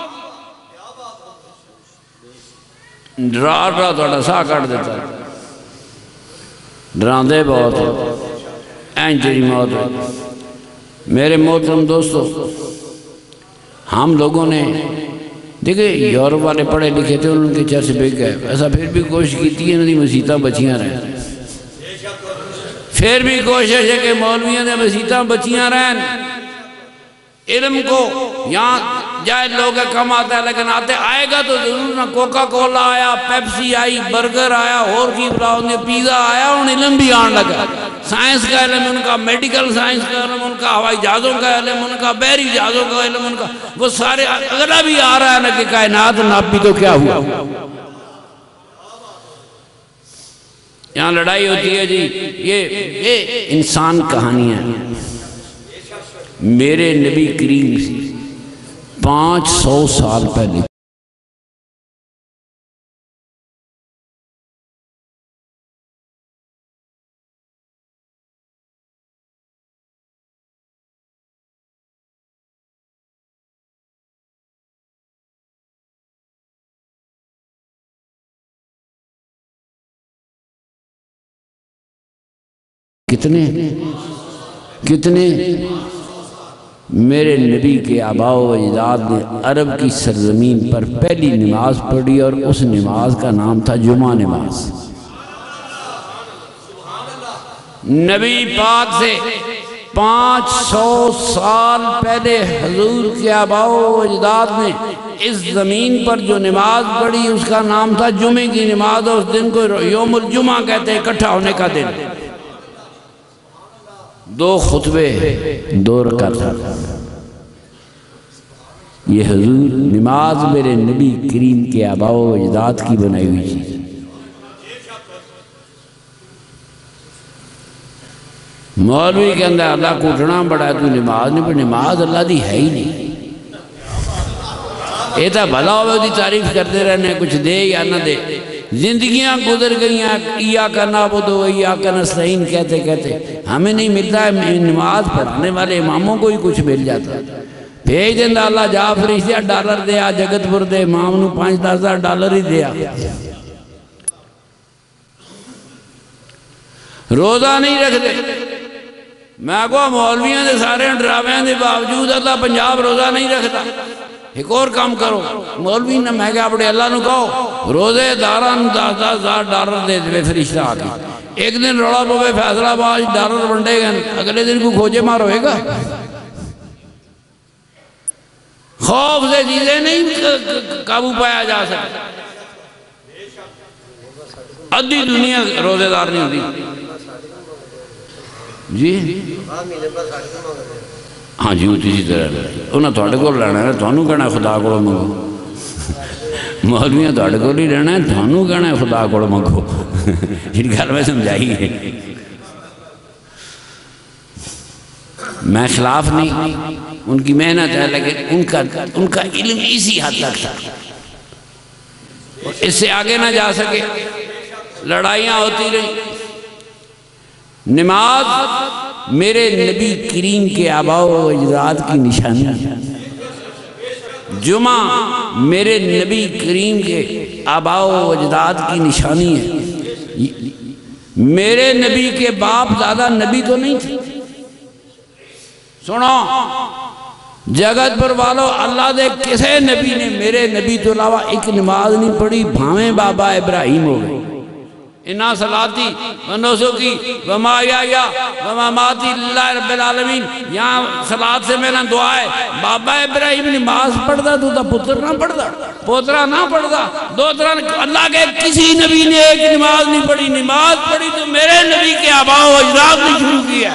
ڈرا تھوڑا سا کٹ دیتا ہے، ڈراندے بہت ہیں، اینجری موت ہے۔ میرے محترم دوستو، ہم لوگوں نے دیکھیں یورپ والے پڑھے لکھے تھے، ان کے چرچ بک گئے، ایسا پھر بھی کوشش کیتی ہے انہوں نے مسیتاں بچیاں رہیں، پھر بھی کوشش ہے کہ مولویوں نے مسیتاں بچیاں رہیں، علم کو یہاں جائے لوگ کم آتا ہے لیکن آتے آئے گا تو ضرور نہ، کوکا کولا آیا، پیپسی آئی، برگر آیا، اور کی بلاؤں نے پیزا آیا، ان علم بھی آن لگا، سائنس کا علم ان کا، میڈیکل سائنس کا علم ان کا، ہوائی جہازوں کا علم ان کا، بحری جہازوں کا علم ان کا، وہ سارے اگلا بھی آ رہا ہے نا کہ کائنات ناپی تو کیا ہوا؟ یہاں لڑائی ہوتی ہے جی، یہ انسان کہانی ہے۔ میرے نبی کریم سے 500 سال پہلے کتنے میرے نبی کے آباء و اجداد نے عرب کی سرزمین پر پہلی نماز پڑھی اور اس نماز کا نام تھا جمعہ نماز۔ نبی پاک سے 500 سال پہلے حضور کے آباء و اجداد نے اس زمین پر جو نماز پڑھی اس کا نام تھا جمعے کی نماز، اور اس دن کو یوم الجمعہ کہتے ہیں، اکٹھا ہونے کا دن۔ 2 خطبے 2 رکعت، یہ حضور نماز میرے نبی کریم کے آباء و اجداد کی بنائی ہوئی چیز۔ مولوی کے اندر اللہ کو اٹھنا بڑا ہے، تو نماز نہیں پڑھی، نماز اللہ دی ہے ہی نہیں۔ یہ تو بھلا ہوئے دی تعریف کرتے رہنے، کچھ دے یا نہ دے، زندگیاں گزر گئی ہیں، ایاک نعبد و ایاک نستعین کہتے کہتے ہمیں نہیں ملتا ہے، نماز پڑھانے والے اماموں کو ہی کچھ مل جاتا ہے۔ بھیج دینا اللہ جا فرشتہ ڈالر دیا، جگت پور دے امام نو 5-10 ہزار ڈالر ہی دیا۔ روزہ نہیں رکھتے، میں کہا مولویاں دے سارے ڈراویاں دے باوجود اللہ پنجاب روزہ نہیں رکھتا، ایک اور کام کرو۔ مولوی نے میں کہا اپنے اللہ نو کہو روزے داران 10-10 ہزار ڈالر دے دے فرشتہ آگے، ایک دن روڑا پوے فیصلاباد ڈالر بنڈے گئے، اگلے دن کو کھوجے مار ہوئے گا۔ خوف سے چیزیں نہیں قابو پایا جا سکتا۔ ادھی دنیا روزے دار نہیں ہوتی جی، ہاں جی اسی طرح انہیں تھوڑے کو لینا ہے، تھوانوں کہنا ہے خدا کو منگو، مولویاں تھوڑے کو نہیں لینا ہے، تھوانوں کہنا ہے خدا کو منگو۔ ان گھر میں سمجھائی ہے، میں خلاف نہیں، ان کی محنت ہے، لیکن ان کا علم اسی حد تک تھا، اس سے آگے نہ جا سکے، لڑائیاں ہوتی رہی۔ نماز میرے نبی کریم کے آباء و اجداد کی نشانی ہے، جمعہ میرے نبی کریم کے آباء و اجداد کی نشانی ہے۔ میرے نبی کے باپ دادا نبی تو نہیں تھے، سنو جگت پر والو، اللہ دے کسے نبی نے میرے نبی تو علاوہ ایک نماز نہیں پڑھی، بھاویں بابا ابراہیم ہو گئے۔ اِنَّا صَلَاتِي وَنُسُكِي وَمَحْيَايَ وَمَمَاتِي لِلَّهِ رَبِّ الْعَالَمِينَ، یہاں صلات سے میرا دعا ہے، بابا ابراہیم نماز پڑھتا تو تا پتر نہ پڑھتا، پوترا نہ پڑھتا، دوترا اللہ کے کسی نبی نے ایک نماز نہیں پڑھی، نماز پڑھی تو میرے نبی کے آباء و اجداد نے شروع کیا۔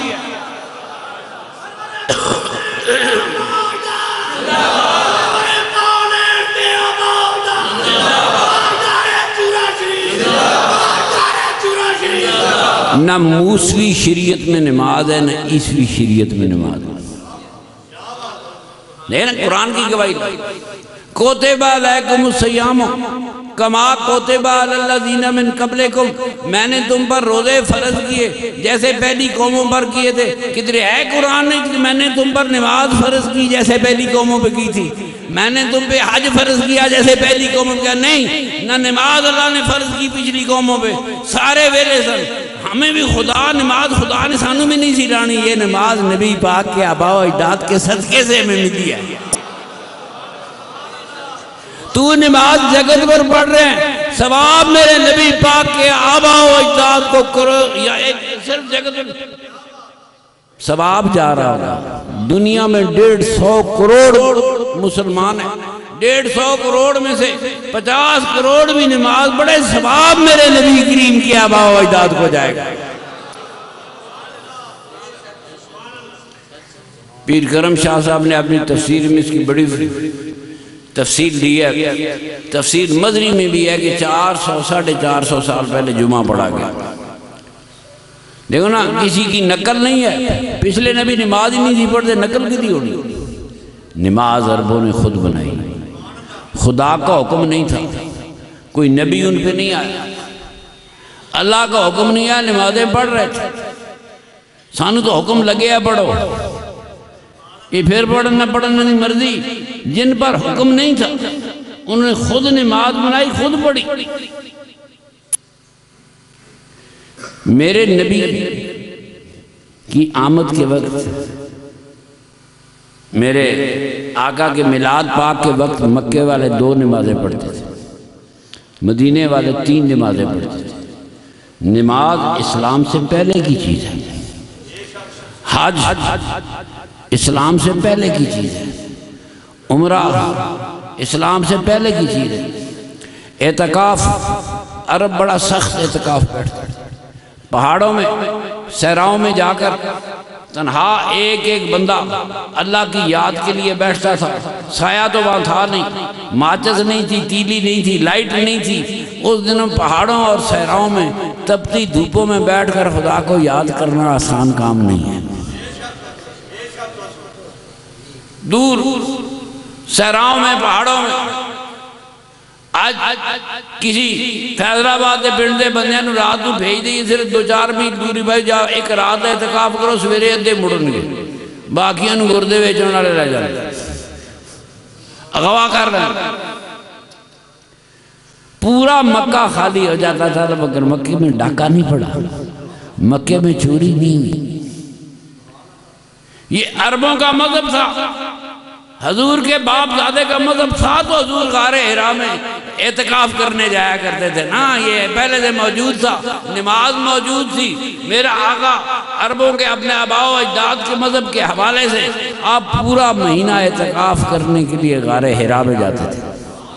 نہ موسوی شریعت میں نماز ہے، نہ عیسوی شریعت میں نماز ہے۔ لیکن قرآن کی گواہی کوتب علیکم الصیام کما کوتب علی الذین من قبلکم، میں نے تم پر روزے فرض کیے جیسے پہلی قوموں پر کیے تھے۔ کدھر ہے قرآن نے کہ میں نے تم پر نماز فرض کی جیسے پہلی قوموں پہ کی تھی؟ میں نے تم پہ حج فرض کیا جیسے پہلی قوموں پہ کیا؟ نہیں، نہ نماز اللہ نے فرض کی پچھلی قوموں پہ، سارے ویلے سن۔ ہمیں بھی خدا نماز خدا نے سانوں میں نہیں سکھانی، یہ نماز نبی پاک کے آباء و اجداد کے صدقے سے ہمیں ملی ہے۔ تو نماز جگت پر پڑھ رہے ہیں، ثواب میرے نبی پاک کے آباء و اجداد کو کرو، یا ایک صرف جگت پر ثواب جا رہا ہوگا۔ دنیا میں 150 کروڑ مسلمان ہیں، 150 کروڑ میں سے 50 کروڑ بھی نماز پڑھے، ثواب میرے نبی کریم کے آباء و اجداد کو جائے گا۔ پیر کرم شاہ صاحب نے اپنی تفسیر میں اس کی بڑی تفصیل دی ہے۔ تفسیر مدری میں بھی ہے کہ 400-450 سال پہلے جمعہ پڑھا گیا۔ دیکھو نا، کسی کی نقل نہیں ہے، پچھلے نبی نماز ہی نہیں تھی پڑھتے، نقل کی تھی ہونی؟ نماز عربوں نے خود بنائی، خدا کا حکم نہیں تھا، کوئی نبی ان پہ نہیں آیا، اللہ کا حکم نہیں آیا، نمازیں پڑھ رہے تھے۔ سانو تو حکم لگے ہے پڑھو، یہ پھر پڑھنا نہیں مرضی۔ جن پر حکم نہیں تھا انہوں نے خود نماز بنائی، خود پڑھی۔ میرے نبی کی آمد کے وقت، میرے آقا کے میلاد پاک کے وقت مکے والے 2 نمازیں پڑھتے تھے، مدینے والے 3 نمازیں پڑھتے تھے۔ نماز اسلام سے پہلے کی چیز ہے، حج اسلام سے پہلے کی چیز ہے، عمرہ اسلام سے پہلے کی چیز ہے۔ اعتکاف، عرب بڑا سخت اعتکاف بیٹھتا ہے، پہاڑوں میں صحراؤں میں جا کر تنہا ایک بندہ اللہ کی یاد کے لیے بیٹھتا تھا۔ سایہ تو وہاں تھا نہیں، ماچس نہیں تھی، تیلی نہیں تھی، لائٹ نہیں تھی۔ اس دنوں پہاڑوں اور صحراؤں میں تپتی دھوپوں میں بیٹھ کر خدا کو یاد کرنا آسان کام نہیں ہے۔ دور صحراؤں میں، پہاڑوں میں، آج کسی فیصلاباد کے پنڈ دے بندے نو رات نو بھیج دی، صرف 2-4 میل دوری بھائی جا، ایک رات اعتکاف کرو، سویرے ادھے مڑن گے، باقیاں نو گردے ویچن والے رہ جاتے، اغوا کر رہے ہیں۔ پورا مکہ خالی ہو جاتا تھا، مگر مکے میں ڈاکہ نہیں پڑا، مکے میں چوری نہیں ہوئی۔ یہ عربوں کا مذہب تھا، حضور کے باپ دادے کا مذہب تھا، تو حضور غار حرا میں اعتکاف کرنے جایا کرتے تھے نا۔ یہ پہلے سے موجود تھا، نماز موجود تھی۔ میرا آقا عربوں کے اپنے آباء و اجداد کے مذہب کے حوالے سے آپ پورا مہینہ اعتکاف کرنے کے لیے غار حرا میں جاتے تھے۔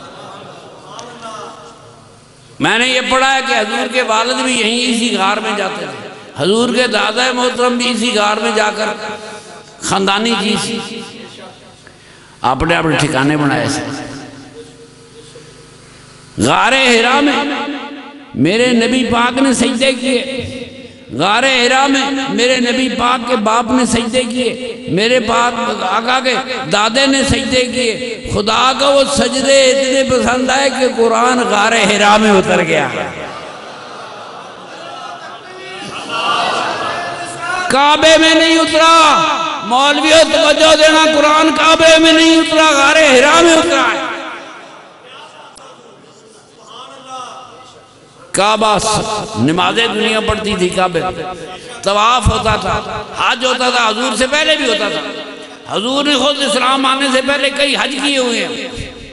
میں نے یہ پڑھا ہے کہ حضور کے والد بھی یہیں اسی غار میں جاتے تھے، حضور کے دادا محترم بھی اسی غار میں جا کر خاندانی چیز آپ نے اپنے ٹھکانے بنائے سے۔ غار حرا میں میرے نبی پاک نے سجدے کیے، غار حرا میں میرے نبی پاک کے باپ نے سجدے کیے، میرے پاک آقا کے دادے نے سجدے کیے۔ خدا کا وہ سجدے اتنے پسند آئے کہ قرآن غار حرا میں اتر گیا۔ کعبے میں نہیں اترا، مولویوں توجہ دینا، قرآن کعبے میں نہیں اترا، غار حرا میں اترا ہے۔ کعبہ نمازیں دنیا پڑھتی تھی، کعبے طواف ہوتا تھا، حج ہوتا تھا، حضور سے پہلے بھی ہوتا تھا۔ حضور نے خود اسلام آنے سے پہلے کئی حج کیے ہوئے ہیں،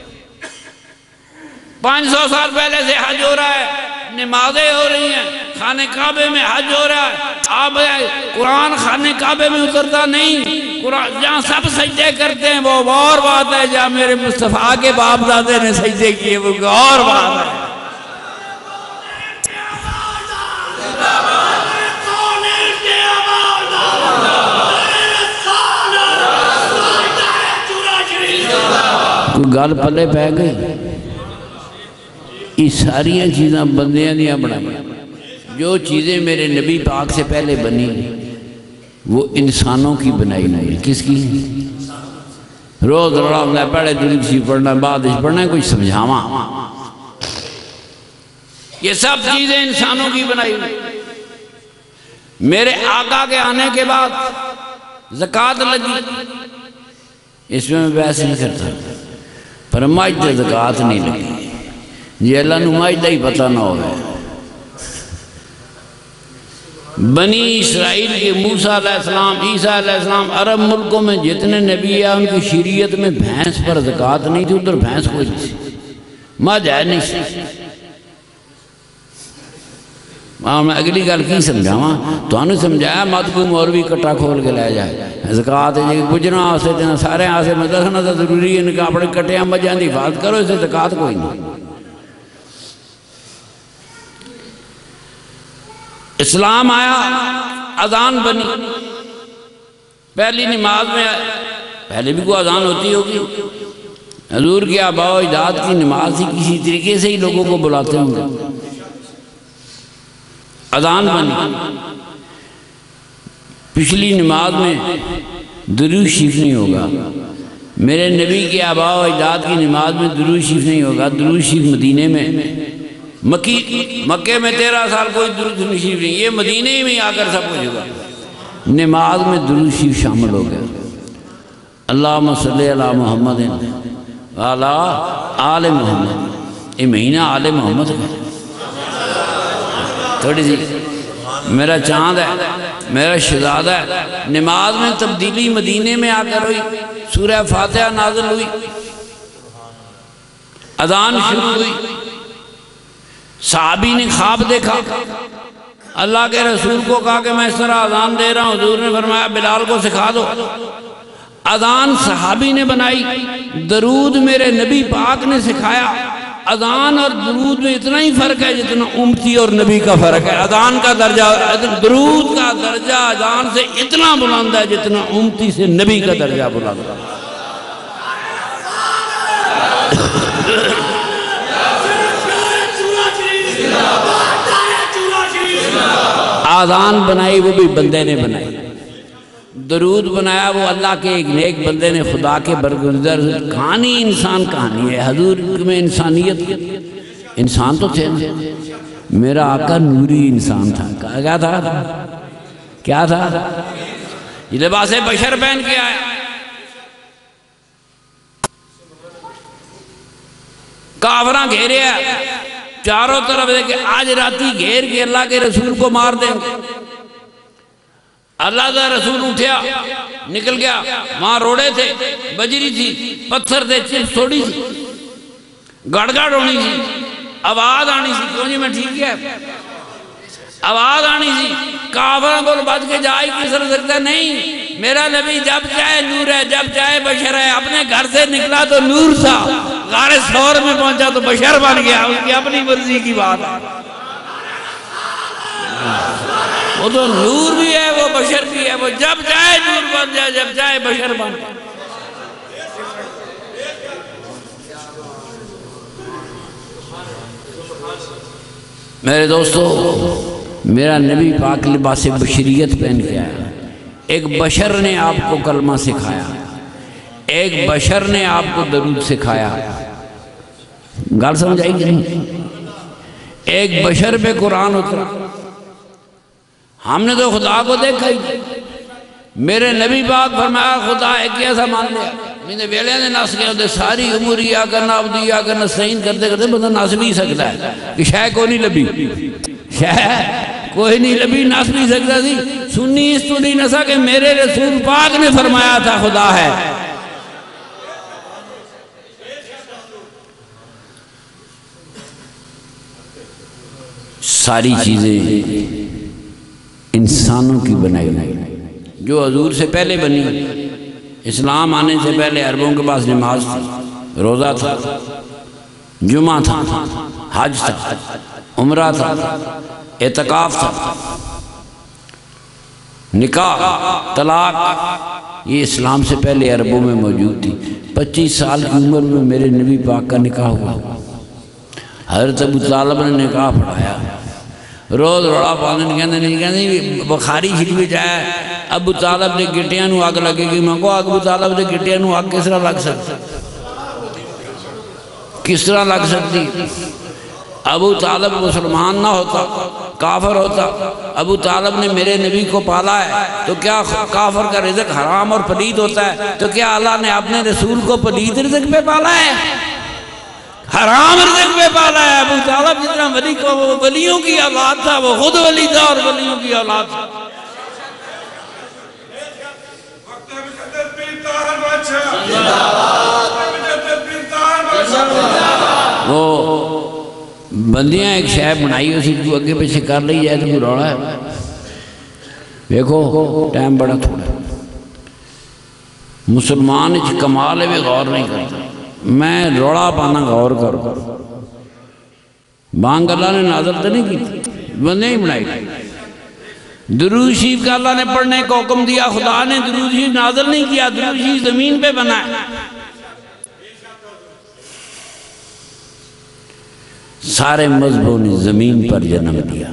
500 سال پہلے سے حج ہو رہا ہے، نمازیں ہو رہی ہیں، خانہ کعبے میں حج ہو رہا ہے۔ آپ قرآن خانہ کعبے میں اترتا نہیں، جہاں سب سجدے کرتے ہیں وہ اور بات ہے، جہاں میرے مصطفیٰ کے باپ دادے نے سجدے کیے وہ اور بات ہے۔ کوئی گل پلے پہ گئی، یہ ساریاں چیزاں بندیاں دیا بنا جو چیزیں میرے نبی پاک سے پہلے بنی وہ انسانوں کی بنائی نہیں. کس کی؟ روز لڑا ہوتا ہے، پہلے درود شریف پڑھنا ہے، بعد اس پڑھنا ہے، کوئی سمجھاواں. یہ سب چیزیں انسانوں کی بنائی ہوئی. میرے آقا کے آنے کے بعد زکوٰۃ لگی، اس میں بحث نہیں کرتا، پر ماجدہ زکوٰۃ نہیں لگی. یہ اللہ نو ماجدہ ہی پتہ نہ ہوئے. بنی اسرائیل کے موسیٰ علیہ السلام، عیسیٰ علیہ السلام، عرب ملکوں میں جتنے نبی ہیں ان کی شریعت میں بھینس پر زکوٰۃ نہیں تھی. ادھر بھینس کوئی نہیں تھی، مجھ ہے نہیں سی. میں اگلی گل کی سمجھاواں، تو انہوں سمجھایا مت کوئی مولوی کٹا کھول کے لے جائے. زکوٰۃ جی گجرا آسے دینا سارے آسے میں دسنا تو ضروری ہے ان کا اپنے کٹیاں مجھاں دی حفاظت کرو، اسے زکوٰۃ کوئی نہیں. اسلام آیا، اذان بنی، پہلی نماز میں پہلے بھی کوئی اذان ہوتی ہوگی. حضور کے آباء و اجداد کی نماز ہی کسی طریقے سے ہی لوگوں کو بلاتے ہوں گے. اذان بنی، پچھلی نماز میں درود شریف نہیں ہوگا. میرے نبی کے آباء و اجداد کی نماز میں درود شریف نہیں ہوگا. درود شریف مدینے میں، مکے میں 13 سال کوئی درود شریف نہیں، یہ مدینے میں آ کر سب کچھ ہوگا. نماز میں درود شریف شامل ہو گیا. اللہم صلی علی محمد وعلی آل محمد. یہ مہینہ آل محمد ہے. تھوڑی سی میرا چاند ہے، میرا شہزادہ ہے. نماز میں تبدیلی مدینے میں آ کر ہوئی. سورہ فاتحہ نازل ہوئی، اذان شروع ہوئی. صحابی نے خواب دیکھا، اللہ کے رسول کو کہا کہ میں اس طرح اذان دے رہا ہوں. حضور نے فرمایا بلال کو سکھا دو. اذان صحابی نے بنائی، درود میرے نبی پاک نے سکھایا. اذان اور درود میں اتنا ہی فرق ہے جتنا امتی اور نبی کا فرق ہے. اذان کا درجہ، درود کا درجہ اذان سے اتنا بلند ہے جتنا امتی سے نبی کا درجہ بلند ہے. اذان بنائی وہ بھی بندے نے بنائی. درود بنایا وہ اللہ کے ایک نیک بندے نے خدا کے برگزر. کہانی انسان کہانی ہے. حضور میں انسانیت، انسان تو تھے. میرا آقا نوری انسان تھا. کیا تھا؟ کیا تھا؟ یہ لباس بشر پہن کے آیا. کافراں گھیرے آیا چاروں طرف دیکھے، آج راتی گھیر کے اللہ کے رسول کو مار دیں گے. اللہ کا رسول اٹھیا، نکل گیا. وہاں روڑے تھے، بجری تھی، پتھر تھے، چپس تھوڑی سی، گڑ گڑ ہونی سی، آواز آنی سی. کیوں جی میں ٹھیک ہے؟ آواز آنی سی. کافروں کو بچ کے جائے کی سر سکتا نہیں. میرا نبی جب چاہے نور ہے، جب چاہے بشر ہے. اپنے گھر سے نکلا تو نور تھا، غار ثور میں پہنچا تو بشر بن گیا. اس کی اپنی مرضی کی بات ہے. وہ تو نور بھی ہے، وہ بشر بھی ہے. وہ جب چاہے نور بن جائے، جب چاہے بشر بن جائے. میرے دوستو، میرا نبی پاک لباس بشریت پہن کے آیا. ایک بشر نے آپ کو کلمہ سکھایا، ایک بشر نے آپ کو درود سکھایا. گال سمجھ آئی کہ نہیں؟ ایک بشر پہ قرآن اترا. ہم نے تو خدا کو دیکھا ہی. میرے نبی پاک فرمایا خدا ایک ایسا مان لیا. میں نے ویلے نے نس گیا ہوتے ساری عمر یا کرنا عبدی یا کرنا سین کرتے کرتے بندہ نس بھی سکتا ہے کہ شاہ کوئی نہیں لبی، شاہ کوئی نہیں لبی، نس بھی سکتا تھی. سنی اس تو نہیں نسا کہ میرے رسول پاک نے فرمایا تھا خدا ہے. ساری چیزیں انسانوں کی بنائی جو حضور سے پہلے بنی. اسلام آنے سے پہلے عربوں کے پاس نماز تھی، روزہ تھا، جمعہ تھا، حج تھا، عمرہ تھا، اعتکاف تھا، نکاح، طلاق. یہ اسلام سے پہلے عربوں میں موجود تھی. 25 سال کی عمر میں میرے نبی پاک کا نکاح ہوا. حضرت ابو طالب نے نکاح پڑھایا. روز روڑا پاندے نہیں کہندے بخاری شریف جائے ابو طالب دے گٹیاں نو آگ لگے گی. میں کو ابو طالب دے گٹیاں نو آگ کس طرح لگ سکتی؟ کس طرح لگ سکتی؟ ابو طالب مسلمان نہ ہوتا، کافر ہوتا. ابو طالب نے میرے نبی کو پالا ہے تو کیا کافر کا رزق حرام اور پلید ہوتا ہے؟ تو کیا اللہ نے اپنے رسول کو پلید رزق پہ پالا ہے؟ حرام رزق پہ پالا ہے. ابو طالب جتنا ولی کو وہ ولیوں کی اولاد تھا، وہ خود ولی تھا اور ولیوں کی اولاد تھا. وہ بندیاں ایک شے بنائی اسی تو اگے پیچھے کر لی جائے تو کوئی روڑا ہے. دیکھو ٹائم بڑا تھوڑا ہے. مسلمان اچھ کمال بھی غور نہیں کرتا. میں روڑا پانا غور کرو. بانگ اللہ نے نازل تو نہیں کی، بندے ہی بنائی. درود شریف کا اللہ نے پڑھنے کو حکم دیا، خدا نے درود شریف نازل نہیں کیا. درود شریف زمین پہ بنا ہے. سارے مذہبوں نے زمین پر جنم دیا.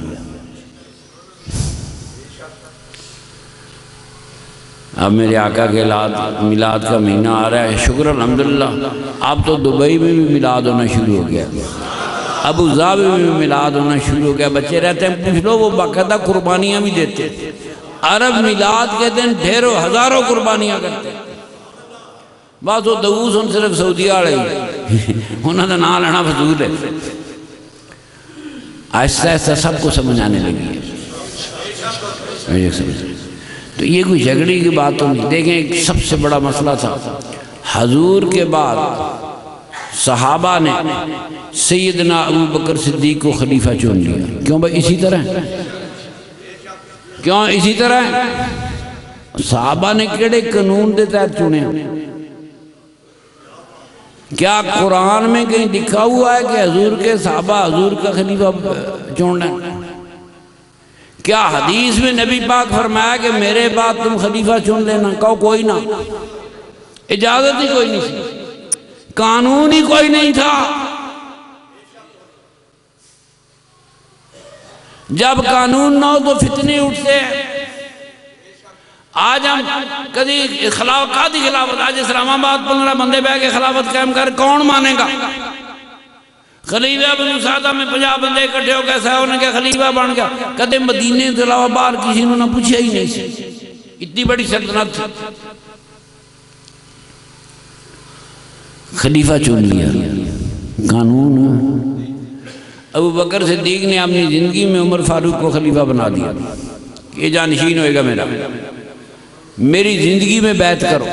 اب میرے آقا کے میلاد کا مہینہ آ رہا ہے، شکر الحمدللہ. اب تو دبئی میں بھی میلاد ہونا شروع ہو گیا، ابو ظبی میں بھی میلاد ہونا شروع ہو گیا. بچے رہتے ہیں، پوچھ لو وہ باقاعدہ قربانیاں بھی دیتے. عرب میلاد کے دن ڈھیروں ہزاروں قربانیاں کرتے. بس وہ دعوس ان صرف سعودیہ والے انہوں نے نام لینا فضول ہے. آہستہ آہستہ سب کو سمجھ آنے لگی ہے. تو یہ کوئی جھگڑی کی بات تو نہیں. دیکھیں ایک سب سے بڑا مسئلہ تھا. حضور کے بعد صحابہ نے سیدنا ابو بکر صدیق کو خلیفہ چن لیا. کیوں بھائی اسی طرح؟ کیوں اسی طرح؟ صحابہ نے کیڑے قانون دے تحت چنے؟ کیا قرآن میں کہیں لکھا ہوا ہے کہ حضور کے صحابہ حضور کا خلیفہ چننا ہے؟ کیا حدیث میں نبی پاک فرمایا کہ میرے بعد تم خلیفہ چن لینا؟ کہو کوئی نہ. اجازت ہی کوئی نہیں تھی، قانون ہی کوئی نہیں تھا. جب قانون نہ ہو تو فتنے اٹھتے ہیں. آج ہم کدی قاضی خلافت، آج اسلام آباد 15 بندے بہ کے خلافت قائم کر، کون مانے گا؟ خلیفہ بن سعدہ میں 50 بندے اکٹھے ہو گئے، صاحب نے کہا خلیفہ بن گیا. کہتے مدینے کے علاوہ باہر کسی نے نہ پوچھا ہی نہیں. اتنی بڑی سلطنت تھی. خلیفہ چن لیا، قانون. ابو بکر صدیق نے اپنی زندگی میں عمر فاروق کو خلیفہ بنا دیا. یہ جانشین ہوئے گا میرا، میری زندگی میں بیعت کرو.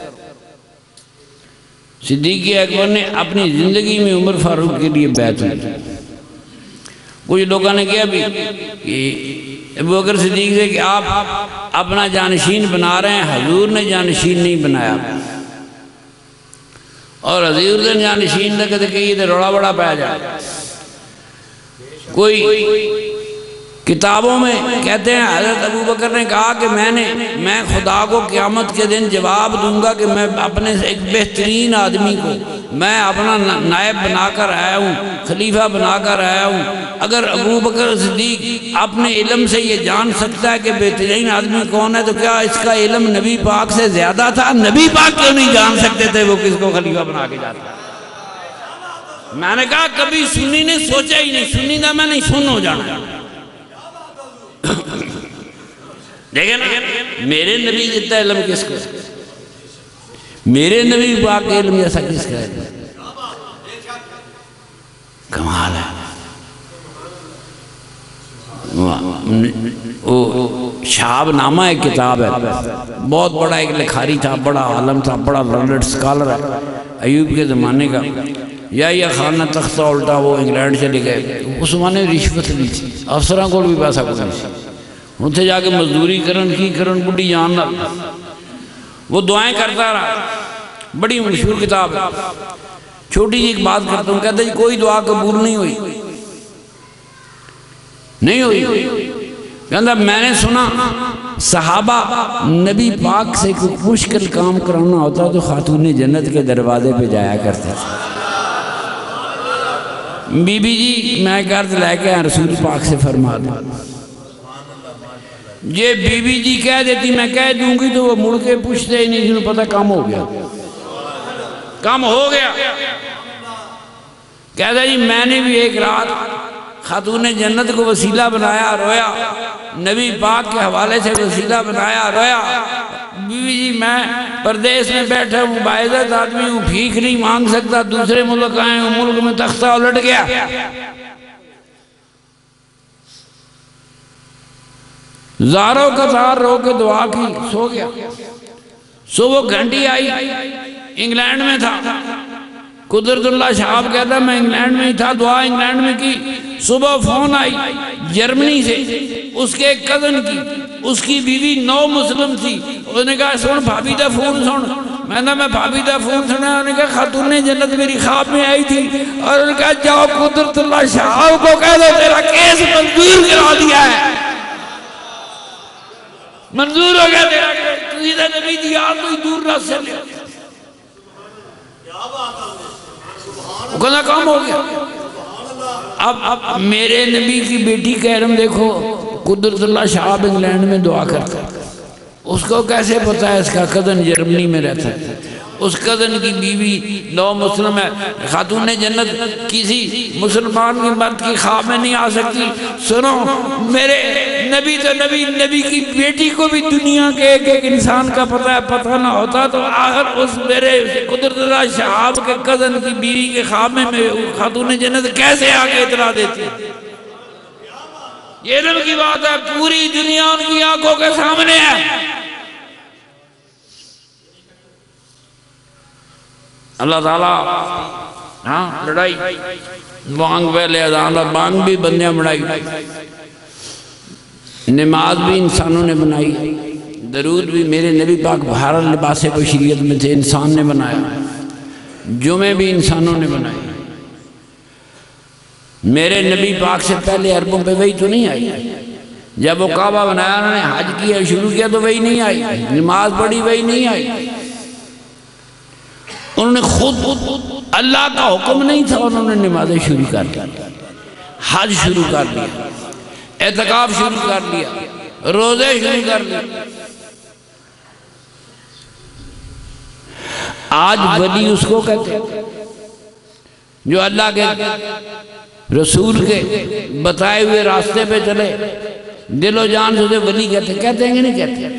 صدیق اکبر نے اپنی زندگی میں عمر فاروق کے لیے بیعت کی. کچھ لوگوں نے کہا بھی ابو بکر صدیق سے کہ آپ اپنا جانشین بنا رہے ہیں، حضور نے جانشین نہیں بنایا. اور حضور نے جانشین نے کہتے کہ یہ روڑا بڑا پایا جائے. کوئی کتابوں میں کہتے ہیں حضرت ابو بکر نے کہا کہ میں خدا کو قیامت کے دن جواب دوں گا کہ میں اپنے ایک بہترین آدمی کو میں اپنا نائب بنا کر آیا ہوں، خلیفہ بنا کر آیا ہوں. اگر ابو بکر صدیق اپنے علم سے یہ جان سکتا ہے کہ بہترین آدمی کون ہے تو کیا اس کا علم نبی پاک سے زیادہ تھا؟ نبی پاک کیوں نہیں جان سکتے تھے وہ کس کو خلیفہ بنا کے جاتا؟ میں نے کہا کبھی سنی نے سوچا ہی نہیں. سنی دا میں نہیں سن ہو جانا. دیکھیں نا، میرے نبی جتنا علم کس کا ہے؟ میرے نبی پاک کے علم جیسا کس کا ہے؟ کمال ہے. شہاب نامہ ایک کتاب ہے، بہت بڑا ایک لکھاری تھا، بڑا عالم تھا، بڑا لرنڈ سکالر ہے. ایوب کے زمانے کا یا خانہ تختہ الٹا وہ انگلینڈ چلے گئے. اس زمانے رشوت لی تھی، افسران کو بھی پیسہ کو نہیں سی. اتنے جا کے مزدوری کرن بڑی جان نہ وہ دعائیں کرتا رہا. بڑی مشہور کتاب ہے. چھوٹی جی ایک بات کرتا ہوں، کہتا جی کوئی دعا قبول نہیں ہوئی. کہتا میں نے سنا صحابہ نبی پاک سے کوئی مشکل کام کرانا ہوتا تو خاتون جنت کے دروازے پہ جایا کرتے تھے. بی بی جی میں قرض لے کے رسول پاک سے فرما دوں. یہ بی بی جی کہہ دیتی میں کہہ دوں گی تو وہ مڑ کے پوچھتے ہی نہیں، جنہوں پتہ کام ہو گیا، کام ہو گیا. کہتا جی میں نے بھی ایک رات خاتون جنت کو وسیلہ بنایا، رویا، نبی پاک کے حوالے سے وسیلہ بنایا، رویا. بی بی جی میں پردیس میں بیٹھا ہوں، باعزت آدمی ہوں، بھیک نہیں مانگ سکتا، دوسرے ملک آئے ہوں، ملک میں تختہ الٹ گیا. زاروں کا زار رو کے دعا کی، سو گیا. صبح گھنٹی آئی، انگلینڈ میں تھا. قدرت اللہ شہاب کہتا میں انگلینڈ میں ہی تھا، دعا انگلینڈ میں کی. صبح فون آئی جرمنی سے، اس کے ایک کزن کی، اس کی بیوی نو مسلم تھی. اس نے کہا سن بھابی دا فون سن. میں نے بھابی دا فون سنا. انہوں نے کہا خاتون جنت میری خواب میں آئی تھی، اور انہوں نے کہا جاؤ قدرت اللہ شہاب کو کہہ دو تیرا کیس منظور کرا دیا ہے، منظور ہو گیا تیرا کیس. تجھے نبی دی یاد کوئی دور نہ سے لے، وہ کہنا کام ہو گیا. اب میرے نبی کی بیٹی کہرم دیکھو، قدرت اللہ شہاب انگلینڈ میں دعا کرتا ہے. اس کو کیسے پتہ ہے اس کا کزن جرمنی میں رہتا ہے، اس کزن کی بیوی نو مسلم ہے. خاتون جنت کسی مسلمان کی مرد کی خواب میں نہیں آ سکتی. سنو میرے نبی تو نبی کی بیٹی کو بھی دنیا کے ایک ایک انسان کا پتہ نہ ہوتا، تو آخر اس میرے قدرت اللہ شہاب کے کزن کی بیوی کے خواب میں خاتون جنت کیسے آگے اطلاع دیتی ہے؟ یہ علم کی بات ہے، پوری دنیا ان کی آنکھوں کے سامنے ہے. اللہ تعالیٰ ہاں لڑائی بانگ پہلے اذان، بانگ بھی بندیاں بڑھائی، نماز بھی انسانوں نے بنائی، درود بھی میرے نبی پاک بہار لباس بشریت میں تھے، انسان نے بنایا، جمعے بھی انسانوں نے بنائے. میرے نبی پاک سے پہلے عربوں پہ وہی تو نہیں آئی. جب وہ کعبہ بنایا انہوں نے حج کیا شروع کیا تو وہی نہیں آئی، نماز پڑھی وہی نہیں آئی. انہوں نے خود اللہ کا حکم نہیں تھا، انہوں نے نمازیں شروع کر دی، حج شروع کر دیا، اعتکاف شروع کر دیا، روزے شروع کر دیا. آج ولی اس کو کہتے ہیں جو اللہ کے رسول کے بتائے ہوئے راستے پہ چلے، دل و جان سے اسے ولی کہتے ہیں کہ نہیں کہتے؟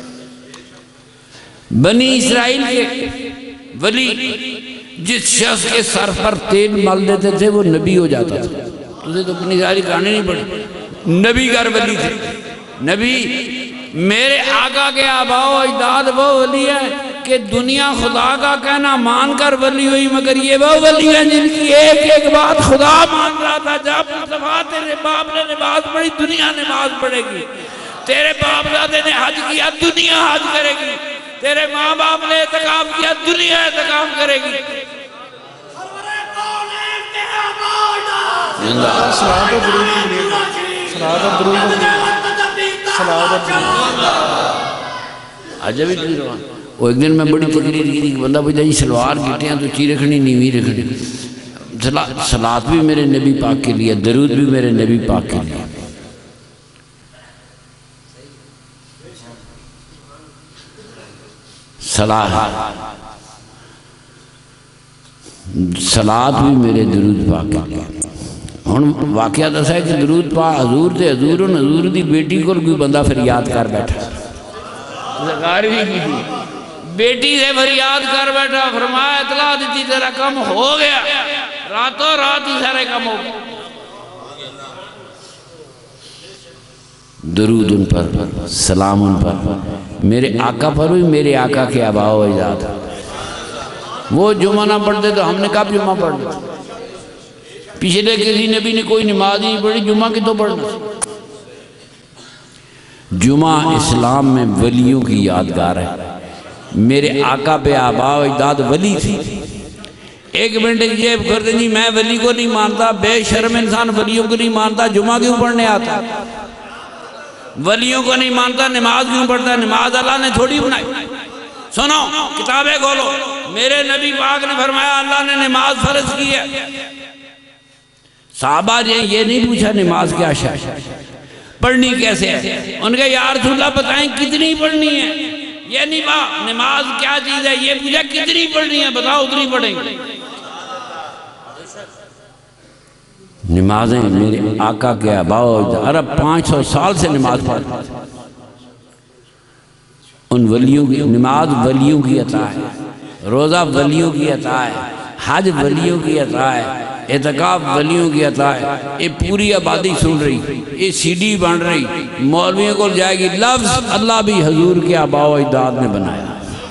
بنی اسرائیل کے ولی جس شخص کے سر پر تیل مل دیتے تھے وہ نبی ہو جاتا تھا. تجھے تو اپنی ساری کہانی نہیں پڑھی، نبی گر ولی تھے. نبی میرے آقا کے آباء و اجداد وہ ولی ہیں کہ دنیا خدا کا کہنا مان کر ولی ہوئی، مگر یہ وہ ولی ہیں جن کی ایک ایک بات خدا مان رہا تھا. جب مصطفیٰ تیرے باپ نے نماز پڑھی دنیا نماز پڑھے گی، تیرے باپ دادے نے حج کیا دنیا حج کرے گی، تیرے ماں باپ نے اعتکاف کیا دنیا اعتکاف کرے گی. عجب ہی نہیں رہا. وہ ایک دن میں بڑی تقریر کی تھی، بندہ پوچھتا جی سلوار گھٹیں ہیں تو چی رکھنی نیوی رکھنی. صلاۃ بھی میرے نبی پاک کے لیے، درود بھی میرے نبی پاک کے لیے. صلاۃ بھی میرے درود پاک کے لیے. ہن واقعہ دسا ہے کہ درود پاک حضور تے حضور حضور دی بیٹی کو کوئی بندہ فریاد کر بیٹھا، بیٹی سے فریاد کر بیٹھا، فرمایا اطلاع دیتی تیرا کم ہو گیا، راتوں رات ہی سارے کم ہو گئے. درود ان پر، سلام ان پر، میرے آقا پر بھی، میرے آقا کے آباء و اجداد. وہ جمعہ نہ پڑھتے تو ہم نے کب جمعہ پڑھنا؟ پچھلے کسی نبی نے کوئی نماز نہیں پڑھی، جمعہ کی تو پڑھنا. جمعہ اسلام میں ولیوں کی یادگار ہے. میرے آقا پہ آباء و اجداد ولی تھی. ایک منٹ یہ کر دیں جی میں ولی کو نہیں مانتا، بے شرم انسان ولیوں کو نہیں مانتا، جمعہ کیوں پڑھنے آتا؟ ولیوں کو نہیں مانتا، نماز کیوں پڑھتا ہے؟ نماز اللہ نے تھوڑی بنائی. سنو کتابیں کھولو، میرے نبی پاک نے فرمایا اللہ نے نماز فرض کی ہے. صحابہ نے یہ نہیں پوچھا نماز کیا شے پڑھنی کیسے ہے، ان کے یا رسول اللہ بتائیں کتنی پڑھنی ہے، یہ نہیں کہا نماز کیا چیز ہے، یہ پوچھا کتنی پڑھنی ہے، بتاؤ اتنی پڑھیں گے۔ نمازیں میرے آقا کے آباء عرب 500 سال سے نماز پڑھتے ہیں، ان ولیوں کی نماز ولیوں کی عطا ہے، روزہ ولیوں کی عطا ہے، حج ولیوں کی عطا ہے، اعتکاف ولیوں کی عطا ہے۔ یہ پوری آبادی سن رہی، یہ سی ڈی بن رہی، مولویوں کو جائے گی، لفظ اللہ بھی حضور کے آباء و اجداد نے بنایا،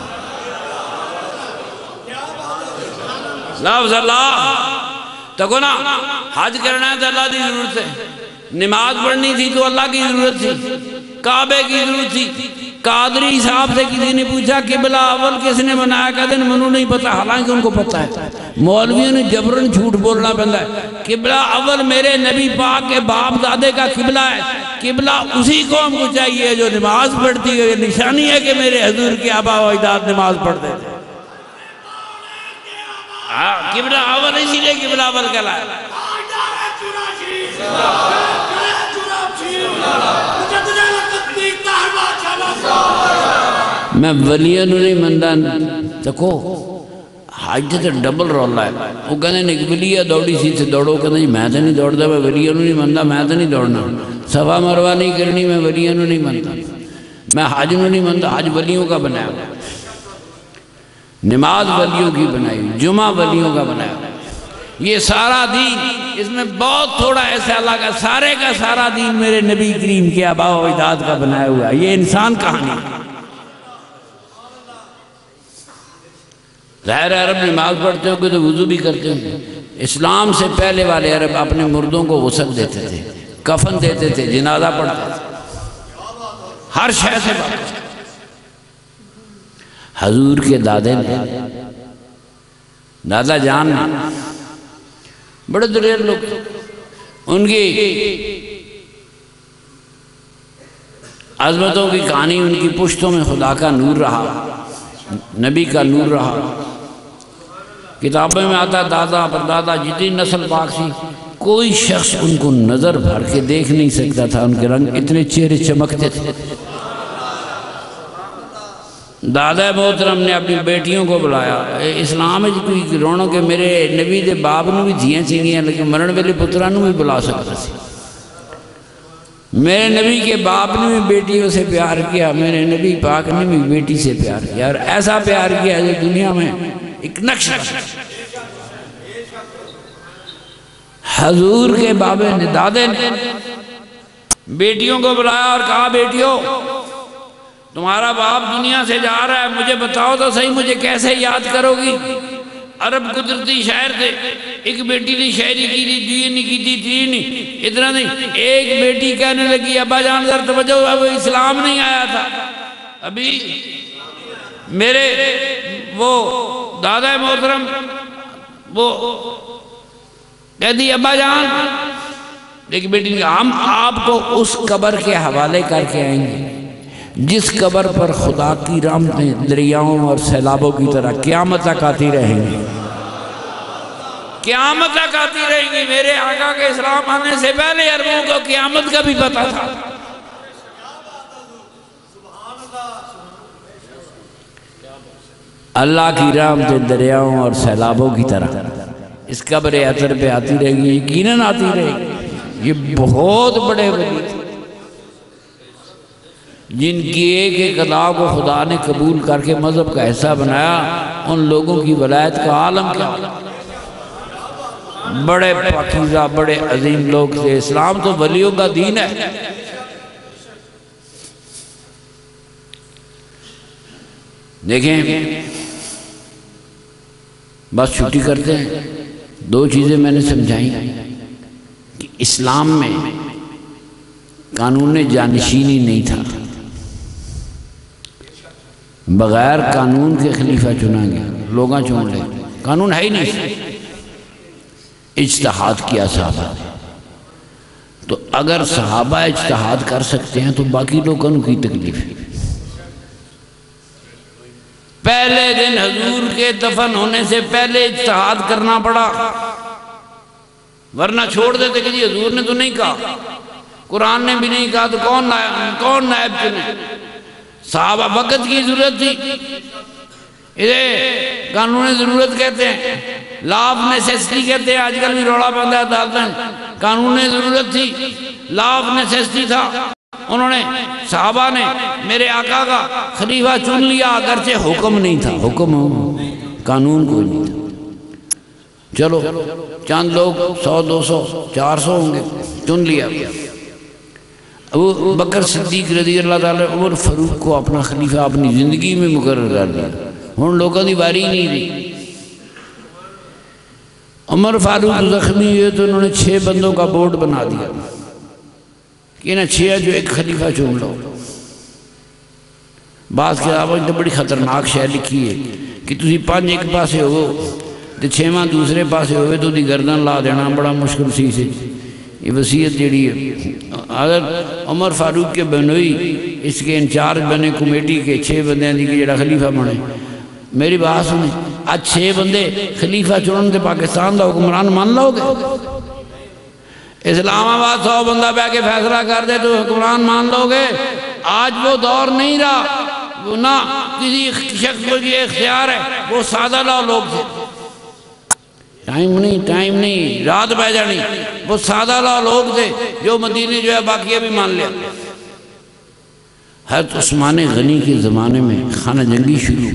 لفظ اللہ تو کو نا حج کرنا ہے تو اللہ کی ضرورت ہے، نماز پڑھنی تھی تو اللہ کی ضرورت تھی، کعبے کی ضرورت تھی۔ قادری صاحب سے کسی نے پوچھا قبلہ اول کس نے بنایا، کہتے ہیں منو نہیں پتا، حالانکہ ان کو پتا ہے، مولویوں نے جبرن جھوٹ بولنا پڑتا ہے۔ قبلہ اول میرے نبی پاک کے باپ دادے کا قبلہ ہے، قبلہ اسی قوم کو چاہیے جو نماز پڑھتی ہے، یہ نشانی ہے کہ میرے حضور کے آباء و اجداد نماز پڑھتے تھے۔ قبلہ اول اسی لیے قبلہ اول کہلایا۔ میں ولیوں نہیں مندہ تکو حج تے ڈبل رولا ہے، وہ کہنے نے ایک ولیہ دوڑی سی سے دوڑو، کہنے جی میں تے نہیں دوڑ دا، میں ولیوں نہیں مندہ، میں تے نہیں دوڑنا، صفا مروہ نہیں کرنی، میں ولیوں نہیں مندہ، میں حج نہیں مندہ، حج ولیوں کا بنایا، نماز ولیوں کی بنائی، جمعہ ولیوں کا بنایا، یہ سارا دین، اس میں بہت تھوڑا ایسا اللہ کا سارے کا سارا دین میرے نبی کریم کے آباء و اجداد کا بنایا ہوا ہے، یہ انسان کہانی ہے۔ ظاہر عرب نماز پڑھتے ہو کہ تو وضو بھی کرتے ہو، اسلام سے پہلے والے عرب اپنے مردوں کو غسل دیتے تھے، کفن دیتے تھے، جنازہ پڑھتے تھے، ہر شے سے بات۔ حضور کے دادے نے، دادا جان بڑے دلیر لوگ، ان کی عظمتوں کی کہانی، ان کی پشتوں میں خدا کا نور رہا، نبی کا نور رہا۔ کتابوں میں آتا دادا پر دادا جتنی نسل پاک تھی، کوئی شخص ان کو نظر بھر کے دیکھ نہیں سکتا تھا، ان کے رنگ اتنے چہرے چمکتے تھے۔ دادا محترم نے اپنی بیٹیوں کو بلایا، اسلام میں کوئی رونا کہ میرے نبی دے باپ نو بھی دھیاں چنگیاں لیکن مرن ویلے پترا نو بھی بلا سکتا سی، میرے نبی کے باپ نے بھی بیٹیوں سے پیار کیا، میرے نبی پاک نے بھی بیٹی سے پیار کیا، اور ایسا پیار کیا جو دنیا میں ایک نقش حضور کے بابے نے دادے نے بیٹیوں کو بلایا اور کہا بیٹیوں تمہارا باپ دنیا سے جا رہا ہے، مجھے بتاؤ تو صحیح مجھے کیسے یاد کرو گی۔ عرب قدرتی شاعر تھے، ایک بیٹی نے شاعری کی تھی، دوئی نہیں کی تھی، تین نہیں، اتنا نہیں، ایک بیٹی کہنے لگی ابا جان ذرا توجہ، اب اسلام نہیں آیا تھا ابھی، میرے وہ دادا محترم وہ کہتی ابا جان، ایک بیٹی نے کہا ہم آپ کو اس قبر کے حوالے کر کے آئیں گے جس قبر پر خدا کی رحمتیں دریاؤں اور سیلابوں کی طرح قیامت تک آتی رہیں گی، قیامت تک آتی رہیں گی۔ میرے آقا کے اسلام آنے سے پہلے عربوں کو قیامت کا بھی پتہ تھا۔ اللہ کی رحمتیں دریاؤں اور سیلابوں کی طرح اس قبر اثر پہ آتی رہیں گی، یقیناً آتی رہیں گی۔ یہ بہت بڑے ولی تھے جن کی ایک ایک ادا کو خدا نے قبول کر کے مذہب کا حصہ بنایا، ان لوگوں کی ولایت کا عالم کیا، بڑے پاکیزہ بڑے عظیم لوگ تھے۔ اسلام تو ولیوں کا دین ہے۔ دیکھیں بس چھٹی کرتے ہیں، دو چیزیں میں نے سمجھائیں کہ اسلام میں قانون جانشینی نہیں تھا، بغیر قانون کے خلیفہ چنا گیا، لوگاں چن لے، قانون ہے ہی نہیں، اجتہاد کیا صحابہ نے۔ تو اگر صحابہ اجتہاد کر سکتے ہیں تو باقی لوگوں کی تکلیف ہے۔ پہلے دن حضور کے دفن ہونے سے پہلے اجتہاد کرنا پڑا، ورنہ چھوڑ دیتے کہ جی حضور نے تو نہیں کہا، قرآن نے بھی نہیں کہا، تو کون نائب چنے؟ صحابہ وقت کی ضرورت تھی، اسے قانون ضرورت کہتے ہیں، لا آف نیسیسٹی کہتے ہیں، آج کل بھی روڑا پاندہ ہے عدالتیں، قانون ضرورت تھی، لا آف نیسیسٹی تھا، انہوں نے صحابہ نے میرے آقا کا خلیفہ چن لیا، اگرچہ حکم نہیں تھا، حکم قانون کوئی نہیں تھا۔ چلو چند لوگ 100 200 400 ہوں گے، چن لیا۔ ابو بکر صدیق رضی اللہ تعالیٰ عمر فاروق کو اپنا خلیفہ اپنی زندگی میں مقرر کر دیا، ہن لوگوں دی باری نہیں دی۔ عمر فاروق زخمی ہوئے تو انہوں نے 6 بندوں کا بورڈ بنا دیا کہ انہیں 6 جو ایک خلیفہ چن لو۔ بعض کتابوں نے بڑی خطرناک شے لکھی ہے کہ تسی 5 ایک پاسے ہو تو 6واں دوسرے پاسے ہوئے تو دی گردن لا دینا بڑا مشکل سی سے۔ یہ وصیت جیڑی ہے اگر عمر فاروق کے بنوئی اس کے انچارج بنے کمیٹی کے 6 بندے دی کہ جڑا خلیفہ بنے، میری بات سنیں، آج 6 بندے خلیفہ چنن تے پاکستان دا حکمران مان لو گے؟ اسلام آباد 100 بندہ بہ کے فیصلہ کر دے تو حکمران مان لو گے؟ آج وہ دور نہیں رہا، وہ نہ کسی شخص کو یہ اختیار ہے، وہ سادہ لوگ تھے، ٹائم نہیں، رات بہ جانی، وہ سادہ لوگ تھے جو مدینے جو ہے باقیہ بھی مان لیا۔ حضرت عثمان غنی کے زمانے میں خانہ جنگی شروع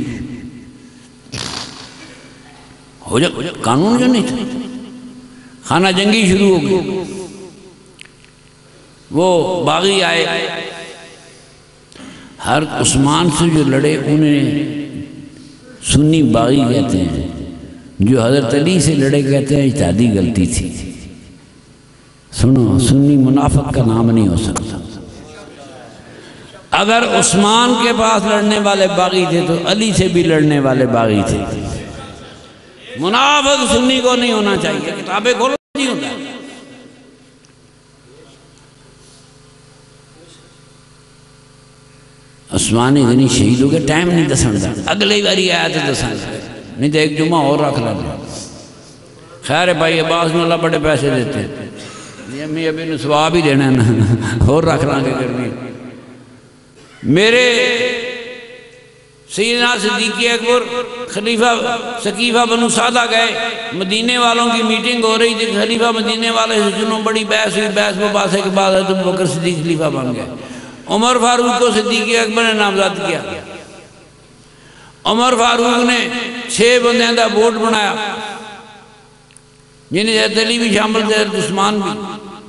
ہو جا، قانون جو نہیں تھا، خانہ جنگی شروع ہو گئی۔ وہ باغی آئے، حضرت عثمان سے جو لڑے انہیں سنی باغی کہتے ہیں، جو حضرت علی سے لڑے کہتے ہیں اجتہادی غلطی تھی۔ سنو، سنی منافق کا نام نہیں ہو سکتا۔ اگر عثمان کے پاس لڑنے والے باغی تھے تو علی سے بھی لڑنے والے باغی تھے۔ منافق سنی کو نہیں ہونا چاہیے، کتابیں کھولو نہیں ہوتا۔ عثمان غنی شہید ہو گئے، ٹائم نہیں دسندا، اگلے باری آیا تو دسندا، نہیں تو ایک جمعہ اور رکھ لینا۔ خیر ہے بھائی، عباس میں اللہ بڑے پیسے دیتے ہیں، یہ امی ابھی نے ثواب ہی دینا ہے نا، اور رکھ لیں گے کرنی۔ میرے سیدنا صدیق اکبر خلیفہ سقیفہ بنو سعدہ گئے، مدینے والوں کی میٹنگ ہو رہی تھی، خلیفہ مدینے والے سے چنو، بڑی بحث ہوئی، بحث مباحثے کے بعد حضرت ابو بکر صدیق خلیفہ بن گئے۔ عمر فاروق کو صدیق اکبر نے نامزد کیا، عمر فاروق نے 6 بندیاں دا بورڈ بنایا، جنہیں حضرت علی بھی شامل تھے، حضرت عثمان بھی۔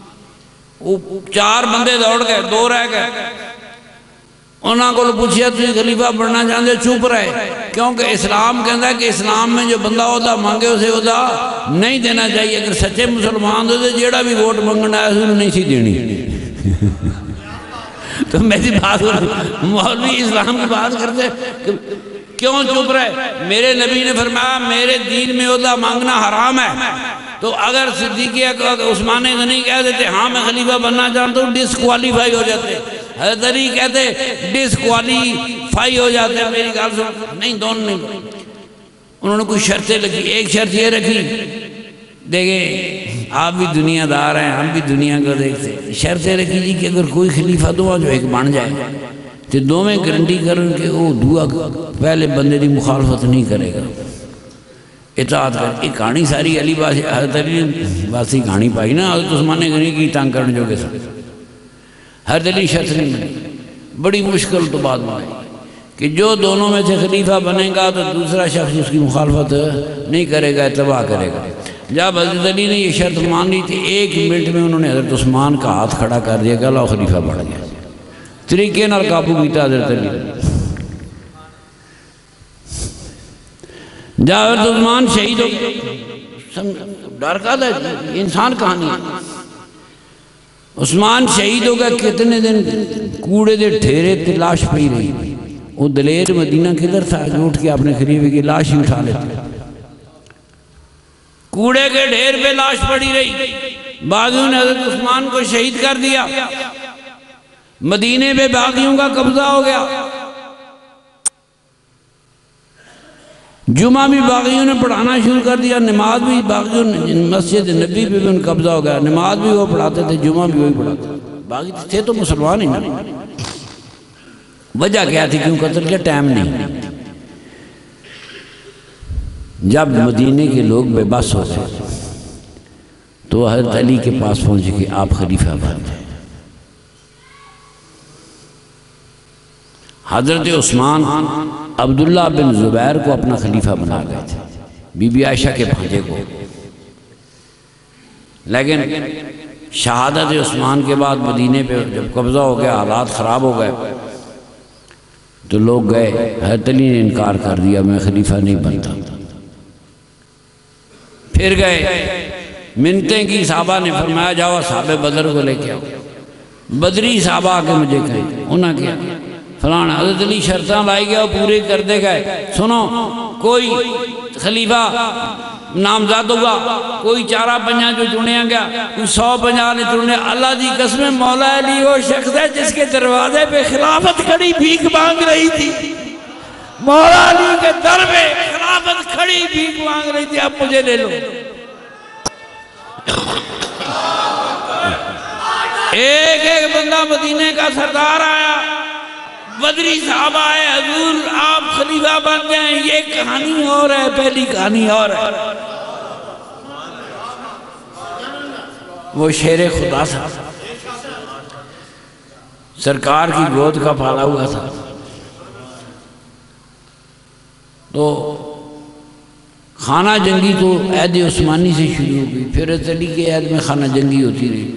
4 بندے دوڑ گئے، 2 رہ گئے۔ انہاں کو پوچھیا تھی خلیفہ بننا چاہتے، چپ رہے، کیونکہ اسلام کہتا ہے کہ اسلام میں جو بندہ عہدہ مانگے اسے عہدہ نہیں دینا چاہیے۔ اگر سچے مسلمان ہوتے جیڑا بھی ووٹ منگنا ہے اسے نہیں سی دینی۔ تو میری بات مولوی اسلام کی بات کرتے کیوں چپ رہے؟ میرے نبی نے فرمایا میرے دین میں عہدہ مانگنا حرام ہے، تو اگر صدیق عثمان غنی کہہ دیتے ہاں میں خلیفہ بننا چاہتا ہوں، ڈسکوالیفائی ہو جاتے۔ حضرت علی کہتے ڈسکوالیفائی ہو جاتے۔ میری گال سن، نہیں، دونوں نہیں۔ انہوں نے کوئی شرطیں لکھی، ایک شرط یہ رکھی، دیکھیں آپ بھی دنیا دار ہیں، ہم بھی دنیا کو دیکھتے، شرطیں رکھی جی کہ اگر کوئی خلیفہ دو جو ایک بن جائے تو دونوں گارنٹی کریں کہ وہ دعا پہلے بندے دی مخالفت نہیں کرے گا، اطاعت کر۔ یہ کہانی ساری علی حضرت علی واسی کہانی پائی نا، حضرت عثمان غنی کی تنگ کرنے جو کے ساتھ حضرت علی شرط نہیں بنی، بڑی مشکل تو بات بنائی کہ جو دونوں میں سے خلیفہ بنے گا تو دوسرا شخص اس کی مخالفت نہیں کرے گا، اتباع کرے گا۔ جب حضرت علی نے یہ شرط مان لی تھی، 1 منٹ میں انہوں نے حضرت عثمان کا ہاتھ کھڑا کر دیا، کہ اللہ خلیفہ بڑھ گیا، طریقے نال قابو کیتا حضرت علی۔ جب حضرت عثمان شہید ہو گئے، ڈر کا تھا، انسان کہانی ہے۔ عثمان شہید ہو گئے، کتنے دن کوڑے دے ڈھیرے تے لاش پئی رہی۔ وہ دلیر مدینہ کدھر تھا جو اٹھ کے اپنے خلیفے کی لاش ہی اٹھا لیتے؟ کوڑے کے ڈھیر پہ لاش پڑی رہی، باغیوں نے حضرت عثمان کو شہید کر دیا، مدینے پہ باغیوں کا قبضہ ہو گیا۔ جمعہ بھی باغیوں نے پڑھانا شروع کر دیا، نماز بھی باغیوں نے، مسجد نبی پہ بھی ان قبضہ ہو گیا، نماز بھی وہ پڑھاتے تھے، جمعہ بھی وہی پڑھاتے تھے۔ باغی تھے تو مسلمان ہی نا۔ وجہ کیا تھی کیوں قتل کیا؟ ٹائم نہیں۔ جب مدینے کے لوگ بے بس ہوتے تو حضرت علی کے پاس پہنچے کہ آپ خلیفہ بن جائیں۔ حضرت عثمان عبداللہ بن زبیر کو اپنا خلیفہ بنا گئے تھے، بی بی عائشہ کے بھانجے کو، لیکن شہادت عثمان کے بعد مدینے پہ جب قبضہ ہو گیا، حالات خراب ہو گئے تو لوگ گئے، حضرت علی نے انکار کر دیا، میں خلیفہ نہیں بنتا۔ پھر گئے، منتیں کی، صحابہ نے فرمایا جاؤ اصحاب بدر کو لے کے آؤ۔ بدری صحابہ آ کے مجھے کہیں، انہاں کیا فلانا حضرت علی شرطاں لائی گیا، وہ پورے کر دے گئے، سنو کوئی خلیفہ نامزد ہوا، کوئی 4-5 جو چنیا گیا، کوئی 150 نے چنے۔ اللہ دی قسم، مولا علی وہ شخص ہے جس کے دروازے پہ خلافت کھڑی بھیک مانگ رہی تھی، مولا علی کے در پہ خلافت کھڑی بھیک مانگ رہی تھی، اب مجھے لے لو۔ ایک ایک بندہ مدینے کا سردار آیا، بدری صاحب آئے، حضور آپ خلیفہ بن جائیں، یہ کہانی اور ہے، پہلی کہانی اور ہے۔ وہ شیر خدا تھا، سرکار کی گود کا پالا ہوا تھا، تو خانہ جنگی تو عہد عثمانی سے شروع ہوئی، پھر حضرت علی کے عہد میں خانہ جنگی ہوتی رہی۔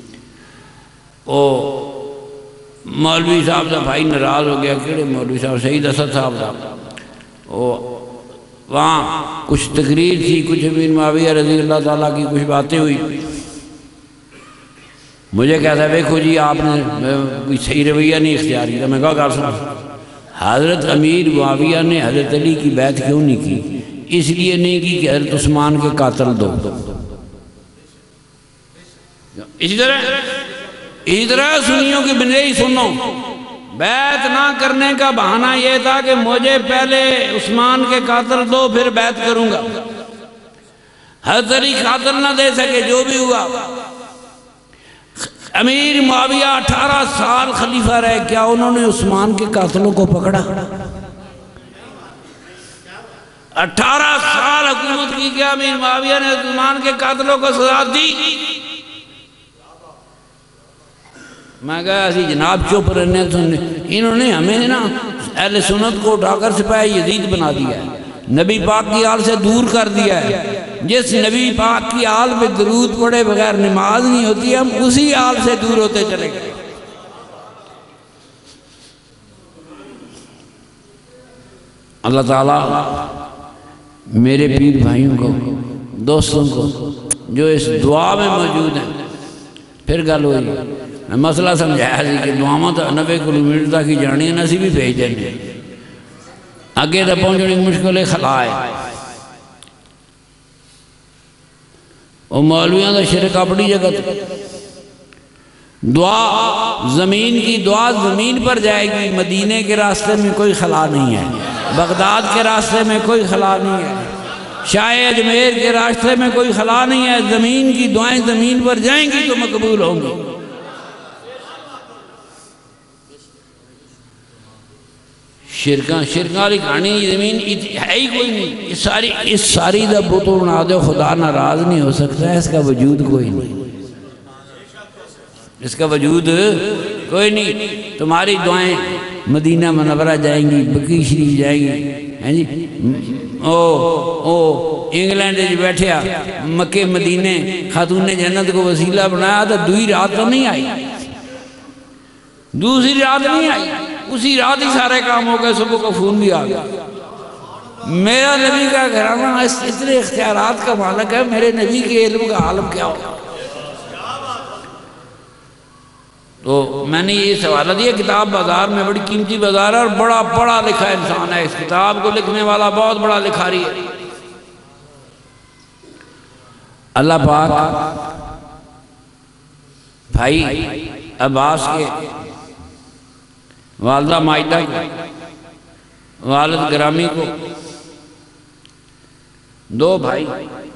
مولوی صاحب کا بھائی ناراض ہو گیا، کیڑے مولوی صاحب؟ سید اسد صاحب صاحب، وہاں کچھ تقریر تھی، کچھ امیر معاویہ رضی اللہ تعالیٰ کی کچھ باتیں ہوئی۔ مجھے کہتا ہے دیکھو جی آپ نے کوئی صحیح رویہ نہیں اختیار کیا۔ میں کہا کہ سنا، حضرت امیر معاویہ نے حضرت علی کی بیعت کیوں نہیں کی؟ اس لیے نہیں کی کہ حضرت عثمان کے قاتل دو۔ اسی طرح سنیوں کی بنیادی سنو، بیعت نہ کرنے کا بہانہ یہ تھا کہ مجھے پہلے عثمان کے قاتل دو پھر بیعت کروں گا۔ حضرت علی قاتل نہ دے سکے، جو بھی ہوا۔ امیر معاویہ 18 سال خلیفہ رہے، کیا انہوں نے عثمان کے قاتلوں کو پکڑا؟ 18 سال حکومت کی، کیا امیر معاویہ نے عثمان کے قاتلوں کو سزا دی؟ میں کہا اسی جناب چپ رہنے، انہوں نے ہمیں نا اہل سنت کو اٹھا کر سپاہی یزید بنا دیا ہے، نبی پاک کی آل سے دور کر دیا ہے۔ جس نبی پاک کی آل پہ درود پڑے بغیر نماز نہیں ہوتی، ہم اسی آل سے دور ہوتے چلے گئے۔ اللہ تعالیٰ میرے پیر بھائیوں کو، دوستوں کو جو اس دعا میں موجود ہیں، پھر گل ہوئی، میں مسئلہ سمجھایا سی کہ دعاواں تو 90 کلومیٹر تک ہی جانی ہیں، اسی بھی بھیج دیں، اگے تو پہنچنے مشکل ہے، خلا ہے۔ وہ مولویاں دا شرک اپنی جگہ، دعا زمین کی دعا زمین پر جائے گی۔ مدینے کے راستے میں کوئی خلا نہیں ہے، بغداد کے راستے میں کوئی خلا نہیں ہے، شاہ اجمیر کے راستے میں کوئی خلا نہیں ہے۔ زمین کی دعائیں زمین پر جائیں گی تو مقبول ہوں گی۔ شرکاں والی کہانی زمین ہے ہی کوئی نہیں، اس ساری دا بت بنا دے، خدا ناراض نہیں ہو سکتا ہے، اس کا وجود کوئی نہیں، اس کا وجود کوئی نہیں۔ تمہاری دعائیں مدینہ منورہ جائیں گی، بقیع شریف جائیں گی، انگلینڈ بیٹھے مکے مدینے خاتون جنت کو وسیلہ بنایا تو دوسری رات تو نہیں آئی، دوسری رات نہیں آئی، اسی رات ہی سارے کام ہو گئے، صبح کو فون بھی آ گیا۔ میرا نبی کا گھرانہ اتنے اختیارات کا مالک ہے، میرے نبی کے علم کا عالم کیا ہوگا؟ تو میں نے یہ سوالہ دیا، کتاب بازار میں بڑی قیمتی بازار ہے اور بڑا بڑا لکھا انسان ہے، اس کتاب کو لکھنے والا بہت بڑا لکھاری ہے۔ اللہ پاک بھائی عباس کے والدہ مائدہ کو، والد گرامی کو دو بھائی،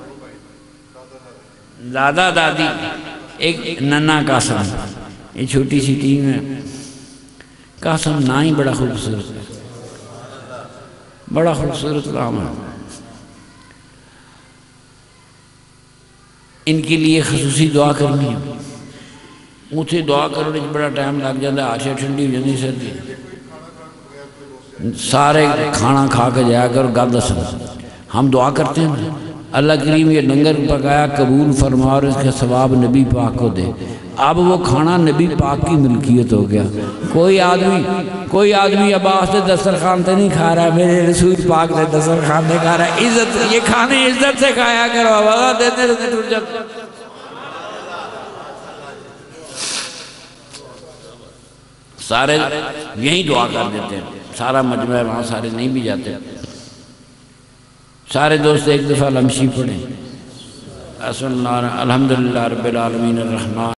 دادا دادی، ایک ننا قاسم. یہ چھوٹی سی ٹیم ہے. قاسم نا ہی بڑا خوبصورت ہے، بڑا خوبصورت نام ہے. ان کے لیے خصوصی دعا کرنی ہے. اتنے دعا کرنے بڑا ٹائم لگ جاتا ہے، آشیا ٹھنڈی ہو جاتی سردی. سارے کھانا کھا کے جایا کر گل دسنا. ہم دعا کرتے ہیں اللہ کریم یہ لنگر پکایا قبول فرما اور اس کا ثواب نبی پاک کو دے. اب وہ کھانا نبی پاک کی ملکیت ہو گیا. کوئی آدمی عباس سے دسترخوان سے نہیں کھا رہا ہے، میرے رسول پاک سے دسترخوان سے کھا رہا ہے. عزت، یہ کھانے عزت سے کھایا کرو، آواز دیتے رہتے ٹوٹ جاتے. سارے یہی دعا کر دیتے ہیں، سارا مجمع وہاں سارے نہیں بھی جاتے. سارے دوست ایک دفعہ لمشی پڑھیں. الحمدللہ رب العالمین الرحمن